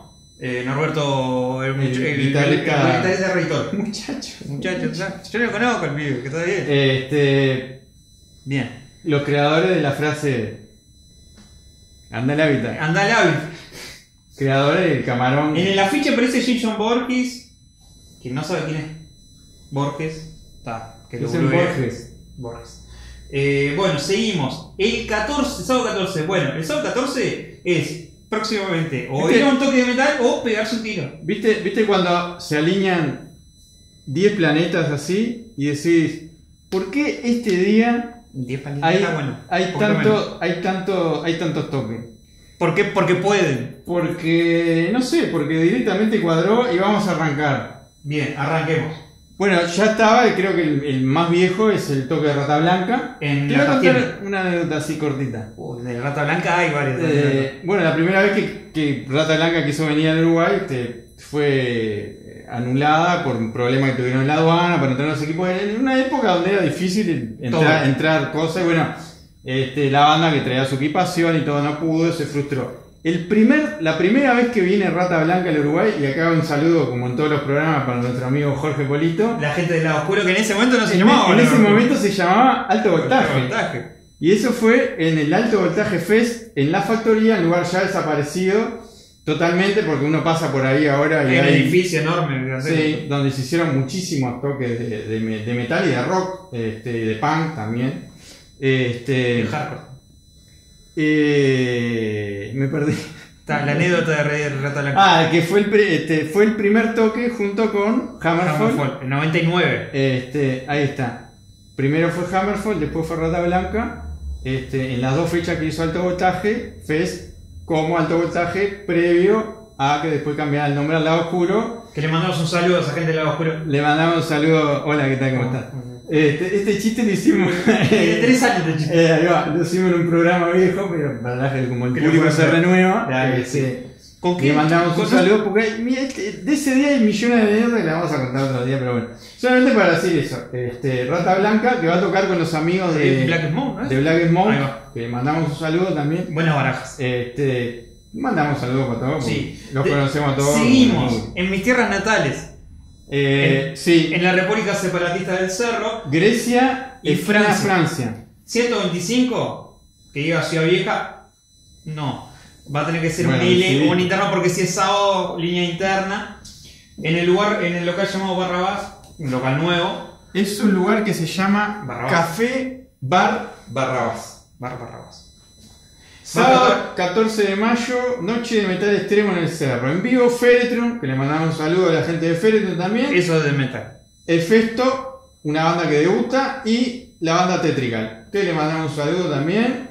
[SPEAKER 1] Norberto, el guitarrista de Reitor. Muchacho, yo lo conozco el pibe, que está bien. Bien.
[SPEAKER 2] Los creadores de la frase Anda al hábitat. Creadores del camarón.
[SPEAKER 1] En el afiche aparece Jason Borges, que no sabe quién es Borges. Que lo Borges. Bueno, seguimos. El 14, sábado 14. Bueno, el sábado 14 es próximamente o ir a un toque de metal o pegarse un tiro.
[SPEAKER 2] ¿Viste cuando se alinean 10 planetas así y decís, ¿por qué este día
[SPEAKER 1] 10 planetas,
[SPEAKER 2] hay tantos toques?
[SPEAKER 1] ¿Por qué? Porque pueden.
[SPEAKER 2] Porque, no sé, porque directamente cuadró y vamos a arrancar.
[SPEAKER 1] Bien, arranquemos.
[SPEAKER 2] Bueno, ya estaba, y creo que el más viejo es el toque de Rata Blanca. Te voy a contar una anécdota así cortita.
[SPEAKER 1] De Rata Blanca hay varios.
[SPEAKER 2] Bueno, la primera vez que Rata Blanca quiso venir al Uruguay fue anulada por un problema que tuvieron en la aduana para entrar a los equipos. En una época donde era difícil entrar cosas. Y bueno, la banda que traía su equipación y todo no pudo, se frustró. La primera vez que viene Rata Blanca al Uruguay, y acá un saludo como en todos los programas para nuestro amigo Jorge Polito.
[SPEAKER 1] La gente del lado oscuro que en ese momento no se llamaba.
[SPEAKER 2] En ese momento se llamaba Alto Voltaje. Y eso fue en el Alto Voltaje Fest, en la factoría, un lugar ya desaparecido totalmente, porque uno pasa por ahí ahora.
[SPEAKER 1] Hay un edificio enorme.
[SPEAKER 2] Sí, donde se hicieron muchísimos toques de metal y de rock, de punk también.
[SPEAKER 1] El hardcore.
[SPEAKER 2] Me perdí.
[SPEAKER 1] La anécdota de Rata Blanca.
[SPEAKER 2] Que fue el primer toque junto con Hammerfall.
[SPEAKER 1] El 99.
[SPEAKER 2] Ahí está. Primero fue Hammerfall, después fue Rata Blanca. En las dos fechas que hizo Alto Voltaje, Fest como Alto Voltaje, previo a que después cambiara el nombre al Lado Oscuro.
[SPEAKER 1] Que le mandamos un saludo a esa gente del Lado Oscuro.
[SPEAKER 2] Le mandamos un saludo. Hola, ¿qué tal? ¿Cómo estás? Este chiste lo hicimos.
[SPEAKER 1] Tiene 3 años de chiste.
[SPEAKER 2] Ahí va, lo hicimos en un programa viejo, pero para la gente, como el público se renueva, le mandamos un saludo, porque de ese día hay millones de anécdotas que la vamos a contar otro día, pero bueno. Solamente para decir eso, Rata Blanca, que va a tocar con los amigos de
[SPEAKER 1] Black Smoke, ¿no?
[SPEAKER 2] De Black Smoke, que le mandamos un saludo también.
[SPEAKER 1] Buenas barajas.
[SPEAKER 2] Mandamos saludos para todos,
[SPEAKER 1] sí.
[SPEAKER 2] Los conocemos a todos.
[SPEAKER 1] Seguimos en mis tierras natales.
[SPEAKER 2] Sí.
[SPEAKER 1] En la República Separatista del Cerro,
[SPEAKER 2] Grecia y Francia.
[SPEAKER 1] 125, que diga Ciudad Vieja, no. Va a tener que ser un interno, porque si es sábado, línea interna. En el local llamado Barrabás, un local nuevo.
[SPEAKER 2] Es un lugar que se llama
[SPEAKER 1] Barrabás.
[SPEAKER 2] Café Bar Barrabás.
[SPEAKER 1] Barrabás.
[SPEAKER 2] Sábado 14 de mayo, noche de metal extremo en el cerro. En vivo Feretron, que le mandamos un saludo a la gente de Feretron también.
[SPEAKER 1] Eso es de metal.
[SPEAKER 2] Efesto, una banda que debuta, y la banda Tetrical, que le mandamos un saludo también.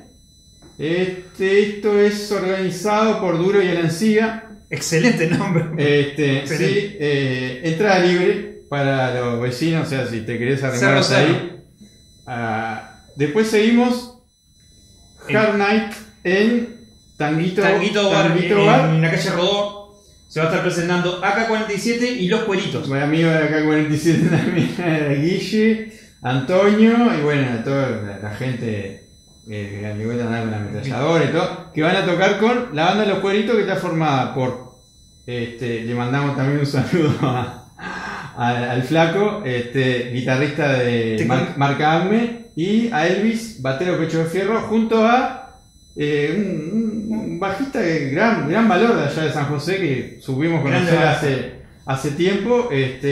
[SPEAKER 2] Esto es organizado por Duro y Alancía.
[SPEAKER 1] Excelente nombre.
[SPEAKER 2] Sí, entrada libre para los vecinos, o sea, si te querés arrimar hasta ahí. Después seguimos Hard Night en Tanguito Bar,
[SPEAKER 1] en la calle Rodó. Se va a estar presentando AK-47 y Los Cueritos.
[SPEAKER 2] Mi amigo de AK-47 también, Guille, Antonio, y bueno, toda la gente que le voy a dar una ametralladora y todo, que van a tocar con la banda Los Cueritos, que está formada por, le mandamos también un saludo al Flaco, guitarrista de Marca Acme, y a Elvis, batero Pecho de Fierro, junto a un bajista de gran valor de allá de San José, que supimos conocer hace tiempo,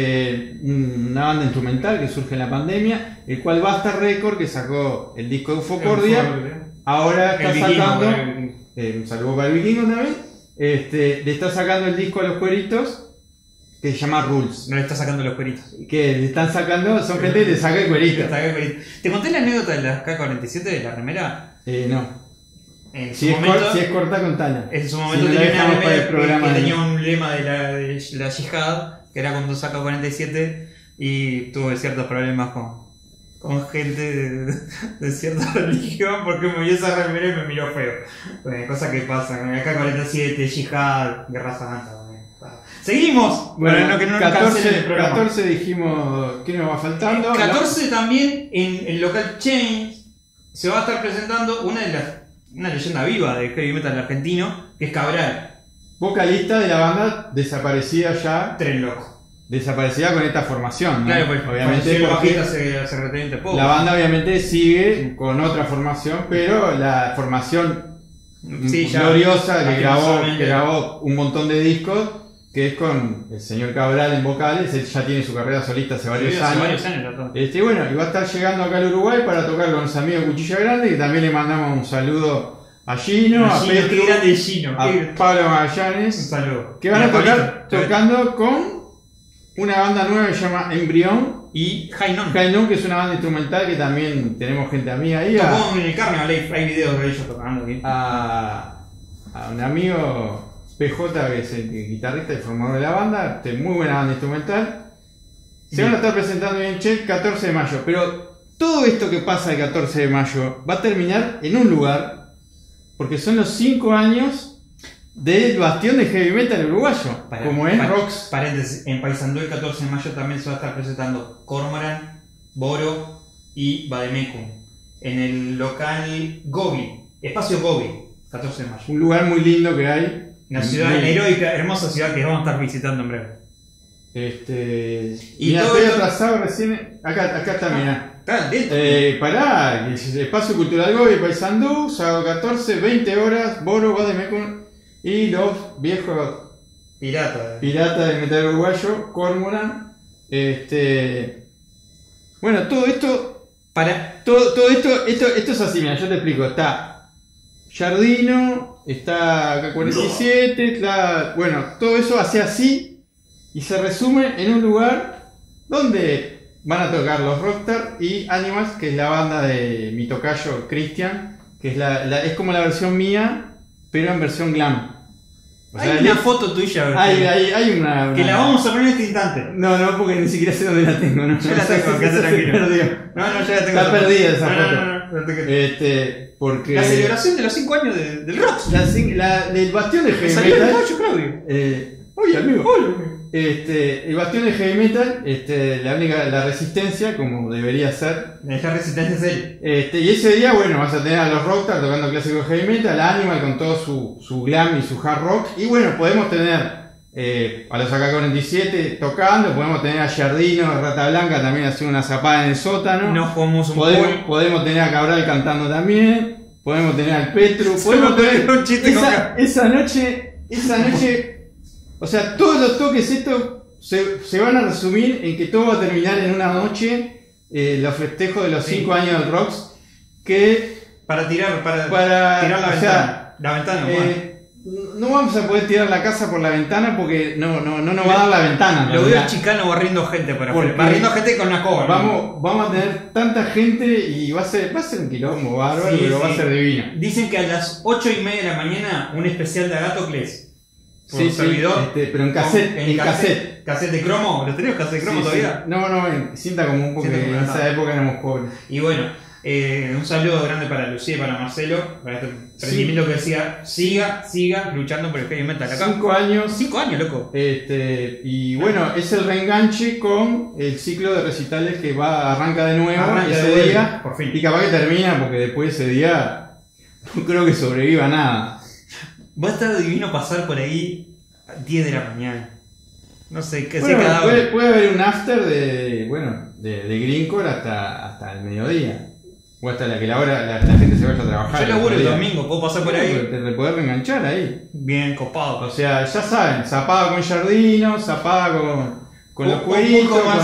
[SPEAKER 2] una banda instrumental que surge en la pandemia, el cual Basta Record, que sacó el disco de Ufocordia, ahora está sacando, un saludo para el Vikingo también, le está sacando el disco a Los Cueritos, que se llama Rules.
[SPEAKER 1] No le está sacando los cueritos.
[SPEAKER 2] Que le están sacando, son gente que le saca el cuerito.
[SPEAKER 1] ¿Te conté la anécdota de la K-47 de la remera?
[SPEAKER 2] No.
[SPEAKER 1] Si
[SPEAKER 2] es corta, contala.
[SPEAKER 1] En su momento tenía una remera que tenía un lema de la yihad, que era cuando saca 47, y tuve ciertos problemas con gente de cierta religión, porque me vio esa remera y me miró feo. Cosas que pasan. Acá 47, yihad, guerra santa. Seguimos.
[SPEAKER 2] Bueno,
[SPEAKER 1] que no
[SPEAKER 2] 14 dijimos que nos va faltando.
[SPEAKER 1] 14 también en el local Chains se va a estar presentando una leyenda viva de heavy metal argentino, que es Cabral,
[SPEAKER 2] vocalista de la banda desaparecida ya.
[SPEAKER 1] Tren Loco.
[SPEAKER 2] Desaparecida con esta formación, ¿no?
[SPEAKER 1] Claro, pues
[SPEAKER 2] obviamente
[SPEAKER 1] el bajista se reteniente poco.
[SPEAKER 2] La banda obviamente sigue con otra formación, pero la formación gloriosa que grabó un montón de discos, que es con el señor Cabral en vocales. Él ya tiene su carrera solista hace varios años. Bueno, y va a estar llegando acá al Uruguay para tocar con los amigos de Cuchilla Grande, que también le mandamos un saludo a Gino, a Petru, a Pablo Magallanes,
[SPEAKER 1] un saludo.
[SPEAKER 2] Que van a tocar tocando con una banda nueva que se llama Embrión.
[SPEAKER 1] Y Hainon.
[SPEAKER 2] Hainon, que es una banda instrumental que también tenemos gente amiga ahí.
[SPEAKER 1] Tocó en el Carnival, hay videos de ellos tocando aquí.
[SPEAKER 2] A un amigo PJ, que es el guitarrista y formador de la banda, muy buena banda instrumental. Se van a estar presentando en Che el 14 de mayo, pero todo esto que pasa el 14 de mayo va a terminar en un lugar, porque son los 5 años del bastión de heavy metal uruguayo, como es Rox.
[SPEAKER 1] Paréntesis, en Paysandú el 14 de mayo también se va a estar presentando Cormoran, Boro y Vademecum en el local Gobi, Espacio Gobi, 14 de mayo.
[SPEAKER 2] Un lugar muy lindo que hay.
[SPEAKER 1] Una ciudad heroica, hermosa ciudad que vamos a estar visitando en breve.
[SPEAKER 2] Y
[SPEAKER 1] mira,
[SPEAKER 2] estoy atrasado recién. Acá está, mirá. Pará, Espacio Cultural Gobi, Paysandú, sábado 14, 20 horas, Boro, Vademecum y los viejos
[SPEAKER 1] pirata
[SPEAKER 2] del metal uruguayo, Cormoran. Bueno, todo esto es así, mira, yo te explico. Está Giardino, está K47, bueno, todo eso hace así y se resume en un lugar donde van a tocar los Rockstar y Animals, que es la banda de mi tocayo Cristian, que es como la versión mía, pero en versión glam.
[SPEAKER 1] O sea, hay una foto tuya.
[SPEAKER 2] Hay una.
[SPEAKER 1] Que la vamos a poner en este instante.
[SPEAKER 2] No, porque ni siquiera sé dónde la tengo. No,
[SPEAKER 1] yo la tengo, acá tranquilo.
[SPEAKER 2] No, yo
[SPEAKER 1] la tengo.
[SPEAKER 2] Está perdida esa foto.
[SPEAKER 1] No,
[SPEAKER 2] porque
[SPEAKER 1] la celebración de los 5 años del rock.
[SPEAKER 2] Del bastión de heavy metal. Oye, amigo. El bastión de heavy metal, la resistencia, como debería ser.
[SPEAKER 1] La resistencia es él.
[SPEAKER 2] Y ese día, bueno, vas a tener a los Rockstar tocando clásicos heavy metal, a Animal con todo su glam y su hard rock. Y bueno, podemos tener a los AK-47 tocando, podemos tener a Giardino, de Rata Blanca también haciendo una zapada en el sótano.
[SPEAKER 1] Nos jugamos
[SPEAKER 2] podemos tener a Cabral cantando también. Podemos tener al Petru. Podemos tener
[SPEAKER 1] un chiste
[SPEAKER 2] esa noche. O sea, todos los toques estos se van a resumir en que todo va a terminar en una noche, los festejos de los 5 años del Rocks, que
[SPEAKER 1] para tirar la ventana. La ventana
[SPEAKER 2] no vamos a poder tirar la casa por la ventana porque no nos va a dar la ventana.
[SPEAKER 1] Lo veo al Chicano barriendo gente barriendo gente con una escoba.
[SPEAKER 2] Vamos a tener tanta gente y va a ser un quilombo bárbaro, pero va a ser divino.
[SPEAKER 1] Dicen que a las 8:30 de la mañana un especial de Agatocles. Servidor,
[SPEAKER 2] pero en cassette.
[SPEAKER 1] ¿Cassette de cromo? ¿Lo tenés cassette de cromo todavía?
[SPEAKER 2] No, en cinta común porque en esa época éramos pobres.
[SPEAKER 1] Y bueno, un saludo grande para Lucía y para Marcelo, para este emprendimiento que decía, siga luchando por el heavy metal acá.
[SPEAKER 2] 5 años.
[SPEAKER 1] 5 años, loco.
[SPEAKER 2] Y bueno, es el reenganche con el ciclo de recitales que arranca de nuevo ese día.
[SPEAKER 1] Por fin.
[SPEAKER 2] Y capaz que termina porque después de ese día no creo que sobreviva nada.
[SPEAKER 1] Va a estar divino pasar por ahí a 10 de la mañana. No sé, qué
[SPEAKER 2] bueno,
[SPEAKER 1] cada
[SPEAKER 2] puede haber un after de Greencore hasta el mediodía. O hasta la hora la gente se vaya a trabajar.
[SPEAKER 1] Yo laburo el domingo, puedo pasar por ahí.
[SPEAKER 2] Te podés reenganchar ahí.
[SPEAKER 1] Bien copado.
[SPEAKER 2] O sea, ya saben, zapada con Giardino, zapada con los jueguitos, con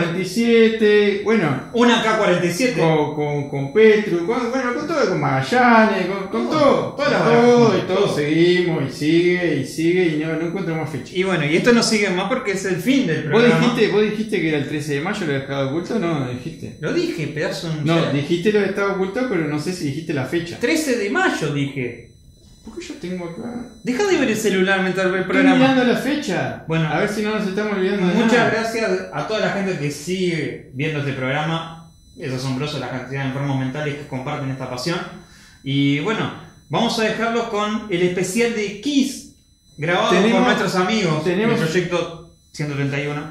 [SPEAKER 2] AK-47, bueno.
[SPEAKER 1] Una AK-47.
[SPEAKER 2] Con Petru, con todo, con Magallanes, con todo. Y todos seguimos y sigue y no encuentro más fecha.
[SPEAKER 1] Y bueno, y esto no sigue más porque es el fin del programa.
[SPEAKER 2] ¿Vos dijiste que era el 13 de mayo lo dejaba oculto? No, dijiste.
[SPEAKER 1] Lo dije, pedazo de...
[SPEAKER 2] No, dijiste lo que estaba oculto, pero no sé si dijiste la fecha.
[SPEAKER 1] 13 de mayo dije.
[SPEAKER 2] ¿Por qué yo tengo acá?
[SPEAKER 1] Deja de ver el celular mientras ve el
[SPEAKER 2] Estoy
[SPEAKER 1] programa.
[SPEAKER 2] mirando la fecha. Bueno, a ver si no nos estamos olvidando de nada.
[SPEAKER 1] Muchas gracias a toda la gente que sigue viendo este programa. Es asombroso la cantidad de enfermos mentales que comparten esta pasión. Y bueno, vamos a dejarlos con el especial de Kiss grabado por nuestros amigos del proyecto 131.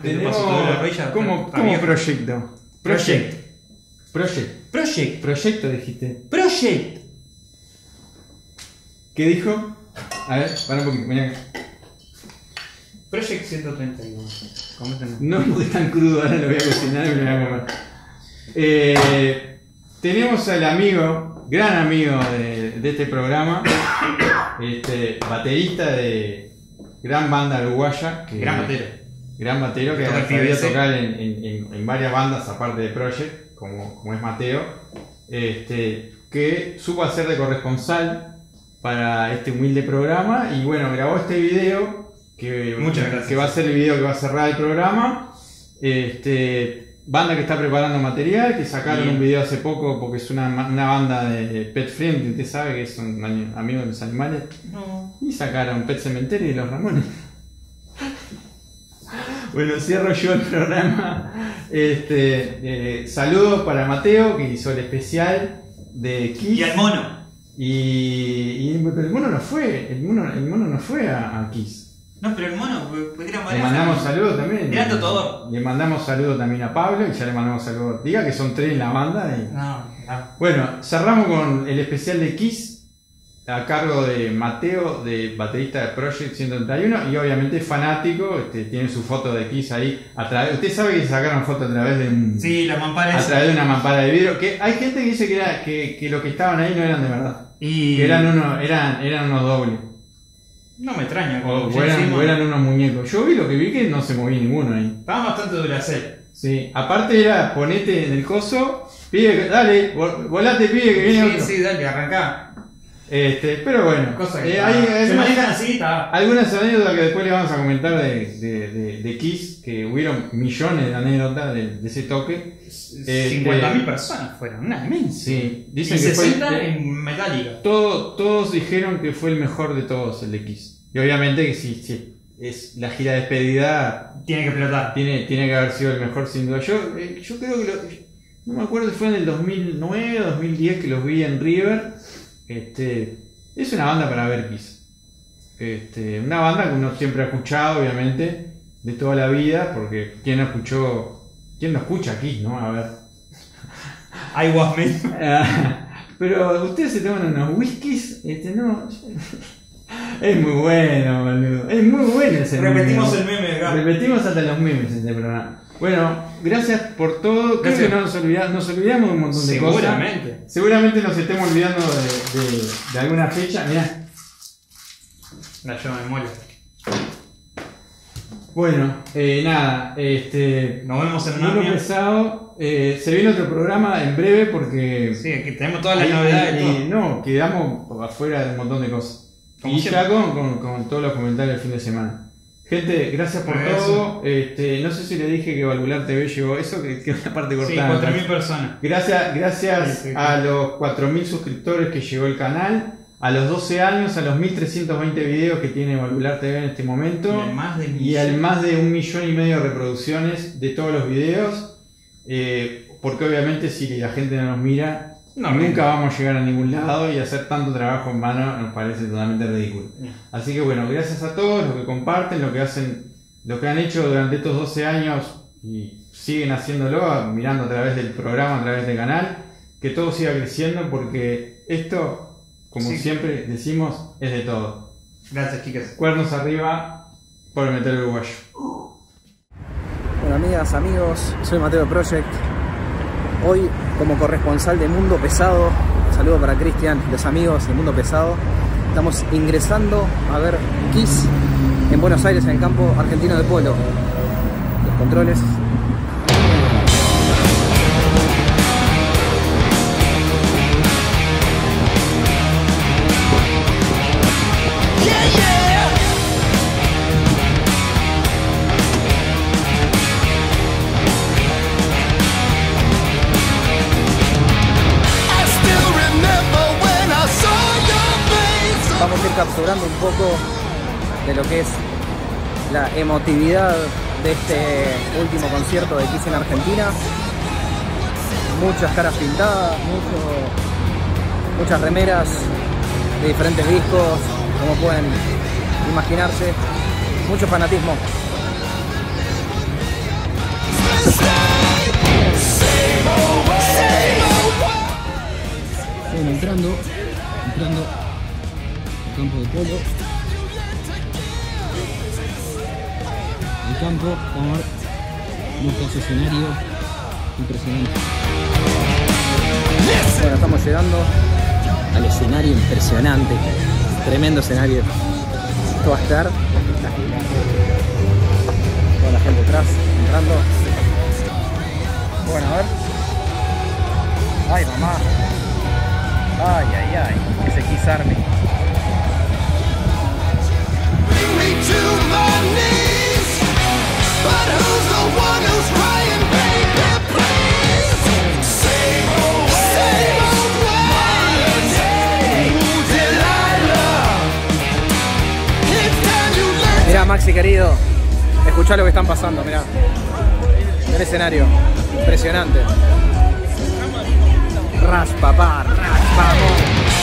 [SPEAKER 2] ¿Cómo proyecto? Proyecto dijiste.
[SPEAKER 1] Project.
[SPEAKER 2] ¿Qué dijo? A ver, para un poquito, ven acá.
[SPEAKER 1] Project 131.
[SPEAKER 2] No, porque es tan crudo, ahora lo voy a cocinar y me lo voy a comer. Tenemos al amigo, gran amigo de este programa, baterista de gran banda uruguaya. Gran batero que ha sabido tocar en varias bandas aparte de Project, como es Mateo, que supo hacer de corresponsal para este humilde programa y bueno, grabó este video
[SPEAKER 1] Muchas gracias.
[SPEAKER 2] Que va a ser el video que va a cerrar el programa. Banda que está preparando material, que sacaron un video hace poco porque es una banda de Pet Friendly, usted sabe que son amigos de los animales.
[SPEAKER 1] No.
[SPEAKER 2] Y sacaron Pet Cementerio y Los Ramones. Bueno, cierro yo el programa. Saludos para Mateo, que hizo el especial de Kiss.
[SPEAKER 1] Y al mono.
[SPEAKER 2] Pero el mono no fue. El mono no fue a Kiss.
[SPEAKER 1] No, pero el mono podría
[SPEAKER 2] Le mandamos saludos también.
[SPEAKER 1] Era Totodor.
[SPEAKER 2] Le mandamos saludos también a Pablo y ya le mandamos saludos. Diga que son 3 en la banda.
[SPEAKER 1] No.
[SPEAKER 2] Bueno, cerramos con el especial de Kiss a cargo de Mateo, de baterista de Project 131 y obviamente fanático. Tiene su foto de Kiss ahí. Usted sabe que sacaron foto a través de
[SPEAKER 1] la mampara
[SPEAKER 2] a través de una mampara de vidrio. Que hay gente que dice que los que estaban ahí no eran de verdad.
[SPEAKER 1] Y
[SPEAKER 2] que eran unos dobles.
[SPEAKER 1] No me extraña.
[SPEAKER 2] O eran unos muñecos. Yo vi que no se movía ninguno ahí.
[SPEAKER 1] Estaban bastante Duracell.
[SPEAKER 2] Sí, aparte era ponete en el coso, pibe, dale, volate pibe que viene otro.
[SPEAKER 1] Sí, dale, arrancá.
[SPEAKER 2] Pero bueno,
[SPEAKER 1] se manejan así, está.
[SPEAKER 2] Algunas anécdotas que después le vamos a comentar de Kiss, que hubieron millones de anécdotas de ese toque.
[SPEAKER 1] 50.000 personas fueron, una inmensa.
[SPEAKER 2] Sí, dicen
[SPEAKER 1] y
[SPEAKER 2] que
[SPEAKER 1] 60
[SPEAKER 2] fue
[SPEAKER 1] en Metallica.
[SPEAKER 2] Todos dijeron que fue el mejor de todos, el de Kiss. Y obviamente que si es la gira de despedida,
[SPEAKER 1] tiene que explotar.
[SPEAKER 2] Tiene que haber sido el mejor sin duda. Yo creo que no me acuerdo si fue en el 2009 o 2010 que los vi en River. Es una banda para ver Kiss. Una banda que uno siempre ha escuchado, obviamente, de toda la vida, porque ¿quién no escucha Kiss, no? A ver.
[SPEAKER 1] I was me.
[SPEAKER 2] Pero ustedes se toman unos whiskies, no. Es muy bueno, boludo. Es muy bueno ese
[SPEAKER 1] Repetimos el meme acá.
[SPEAKER 2] Repetimos hasta los memes en este programa. Bueno, gracias por todo. Creo que nos olvidamos de un montón de cosas. Seguramente nos estemos olvidando de alguna fecha. Mirá.
[SPEAKER 1] La llama de mole.
[SPEAKER 2] Bueno, nada.
[SPEAKER 1] Nos vemos en
[SPEAKER 2] un pesado. Se viene otro programa en breve porque.
[SPEAKER 1] Sí, aquí tenemos todas las novedades.
[SPEAKER 2] No, quedamos afuera de un montón de cosas. Y ya con todos los comentarios del fin de semana. Gente, gracias por todo. No sé si le dije que Valvular TV llegó eso, que es una parte cortada.
[SPEAKER 1] Sí, 4.000 personas.
[SPEAKER 2] Gracias a los 4.000 suscriptores que llegó el canal, a los 12 años, a los 1.320 videos que tiene Valvular TV en este momento, y al más de 1,5 millones de reproducciones de todos los videos, porque obviamente si la gente no nos mira, nunca vamos a llegar a ningún lado y hacer tanto trabajo en vano nos parece totalmente ridículo. Así que bueno, gracias a todos los que comparten, lo que han hecho durante estos 12 años y siguen haciéndolo, mirando a través del programa, a través del canal, que todo siga creciendo porque esto, como siempre decimos, es de todo.
[SPEAKER 1] Gracias, chicas.
[SPEAKER 2] Cuernos arriba por el metal uruguayo.
[SPEAKER 4] Bueno, amigas, amigos, soy Mateo de Project. Hoy, como corresponsal de Mundo Pesado, saludo para Cristian, los amigos de Mundo Pesado. Estamos ingresando a ver Kiss en Buenos Aires, en el campo argentino de polo. Los controles. Vamos a ir capturando un poco de lo que es la emotividad de este último concierto de Kiss en Argentina. Muchas caras pintadas, muchas remeras de diferentes discos, como pueden imaginarse, mucho fanatismo. Bueno, entrando campo de polo. El campo, vamos a ver, un escenario impresionante. Bueno, estamos llegando al escenario impresionante, tremendo escenario. Esto va a estar toda la gente atrás, entrando. Bueno, a ver. Ay, mamá. Ay, ese Kiss Army. Mirá, Maxi querido, escuchá lo que están pasando, mirá. El escenario, impresionante. Ras, papá, ras, vamos.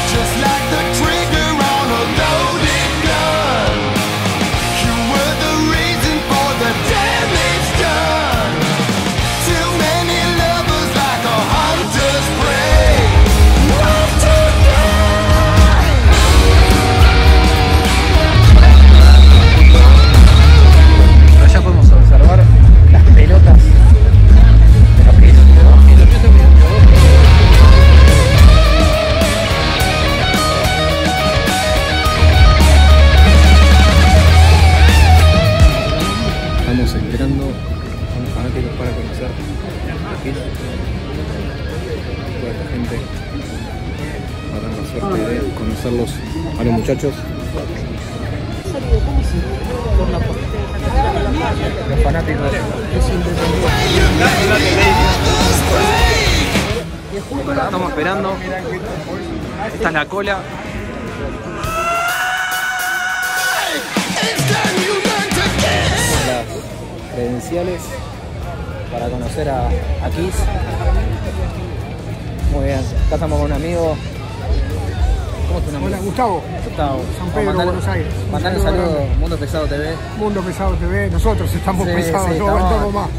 [SPEAKER 4] Allá podemos observar las pelotas de la pista. Estamos esperando a los fanáticos para conocer aquí. Toda esta gente va a tener la suerte de conocerlos a los muchachos. Los fanáticos estamos esperando. Esta es la cola. Las credenciales para conocer a Kiss. Muy bien, acá estamos con un amigo. ¿Cómo es tu nombre?
[SPEAKER 5] Hola, Gustavo.
[SPEAKER 4] Gustavo.
[SPEAKER 5] San Pedro, Buenos Aires.
[SPEAKER 4] Mandale un saludo, Mundo Pesado TV.
[SPEAKER 5] Mundo Pesado TV, nosotros estamos pesados,
[SPEAKER 4] sí,
[SPEAKER 5] no aguantamos más.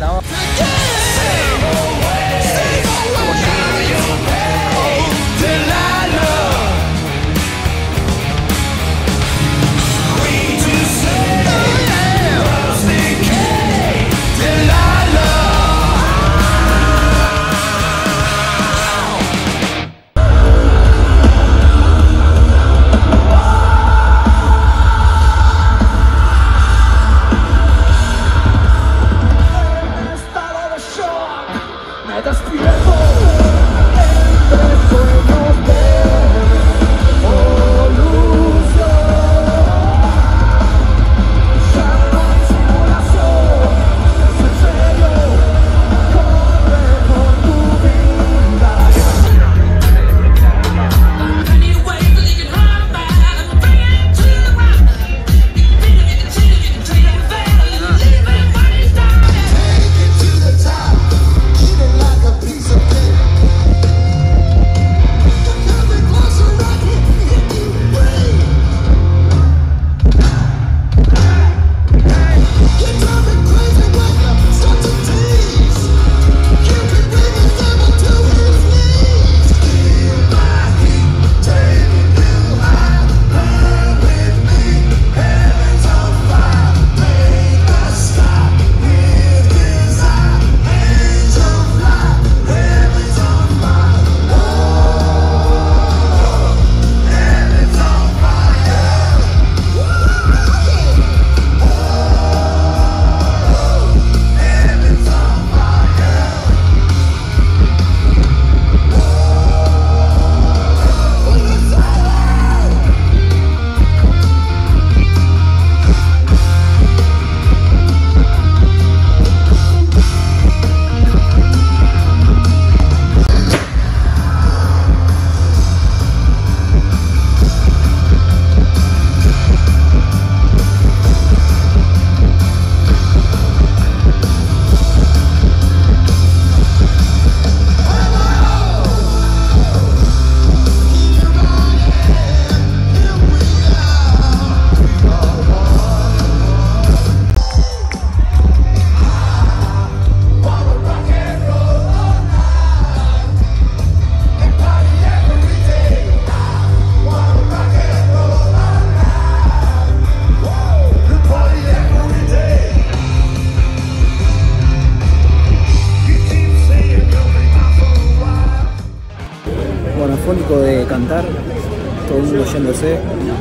[SPEAKER 4] Afónico de cantar, todo el mundo yéndose,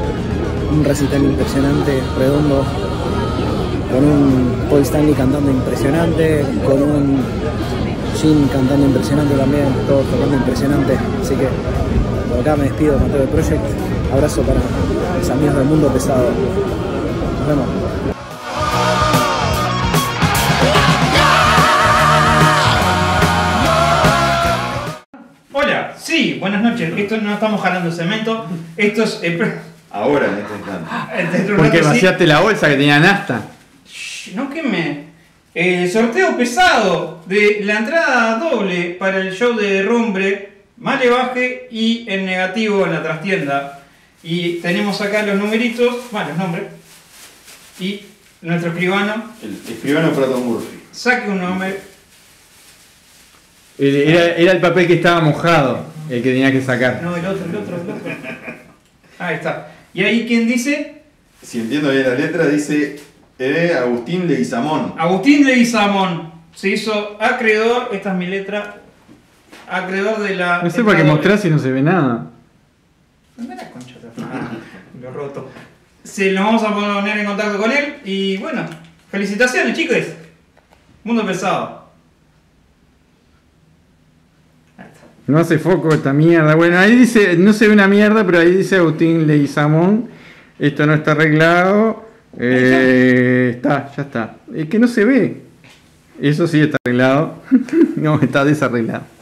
[SPEAKER 4] un recital impresionante, redondo, con un Paul Stanley cantando impresionante, con un Jim cantando impresionante también, todo tocando impresionante, así que por acá me despido, Mateo de Project, abrazo para los amigos del Mundo Pesado. Nos vemos.
[SPEAKER 1] Hola, sí, buenas noches. Esto no estamos jalando cemento. Esto es.
[SPEAKER 3] Ahora en este instante.
[SPEAKER 2] Porque vaciaste la bolsa que tenía nafta.
[SPEAKER 1] No queme. El sorteo pesado de la entrada doble para el show de Rumbre, Malevaje y en negativo en la trastienda. Y tenemos acá los numeritos, bueno, los nombres. Y nuestro escribano.
[SPEAKER 3] El escribano Prato Murphy.
[SPEAKER 1] Saque un nombre.
[SPEAKER 2] Era el papel que estaba mojado, el que tenía que sacar.
[SPEAKER 1] No, el otro. Ahí está. ¿Y ahí quién dice?
[SPEAKER 3] Si entiendo bien la letra, dice Agustín Leguizamón.
[SPEAKER 1] Agustín Leguizamón se hizo acreedor, esta es mi letra, acreedor de la...
[SPEAKER 2] No sé para qué mostrar si no se ve nada.
[SPEAKER 1] ¿Dónde la concha? Lo roto. Nos vamos a poner en contacto con él y bueno, felicitaciones chicos. Mundo pesado.
[SPEAKER 2] No hace foco esta mierda. Bueno, ahí dice, no se ve una mierda, pero ahí dice Agustín Leguizamón. Esto no está arreglado. Ya está. Es que no se ve. Eso sí está arreglado. No, está desarreglado.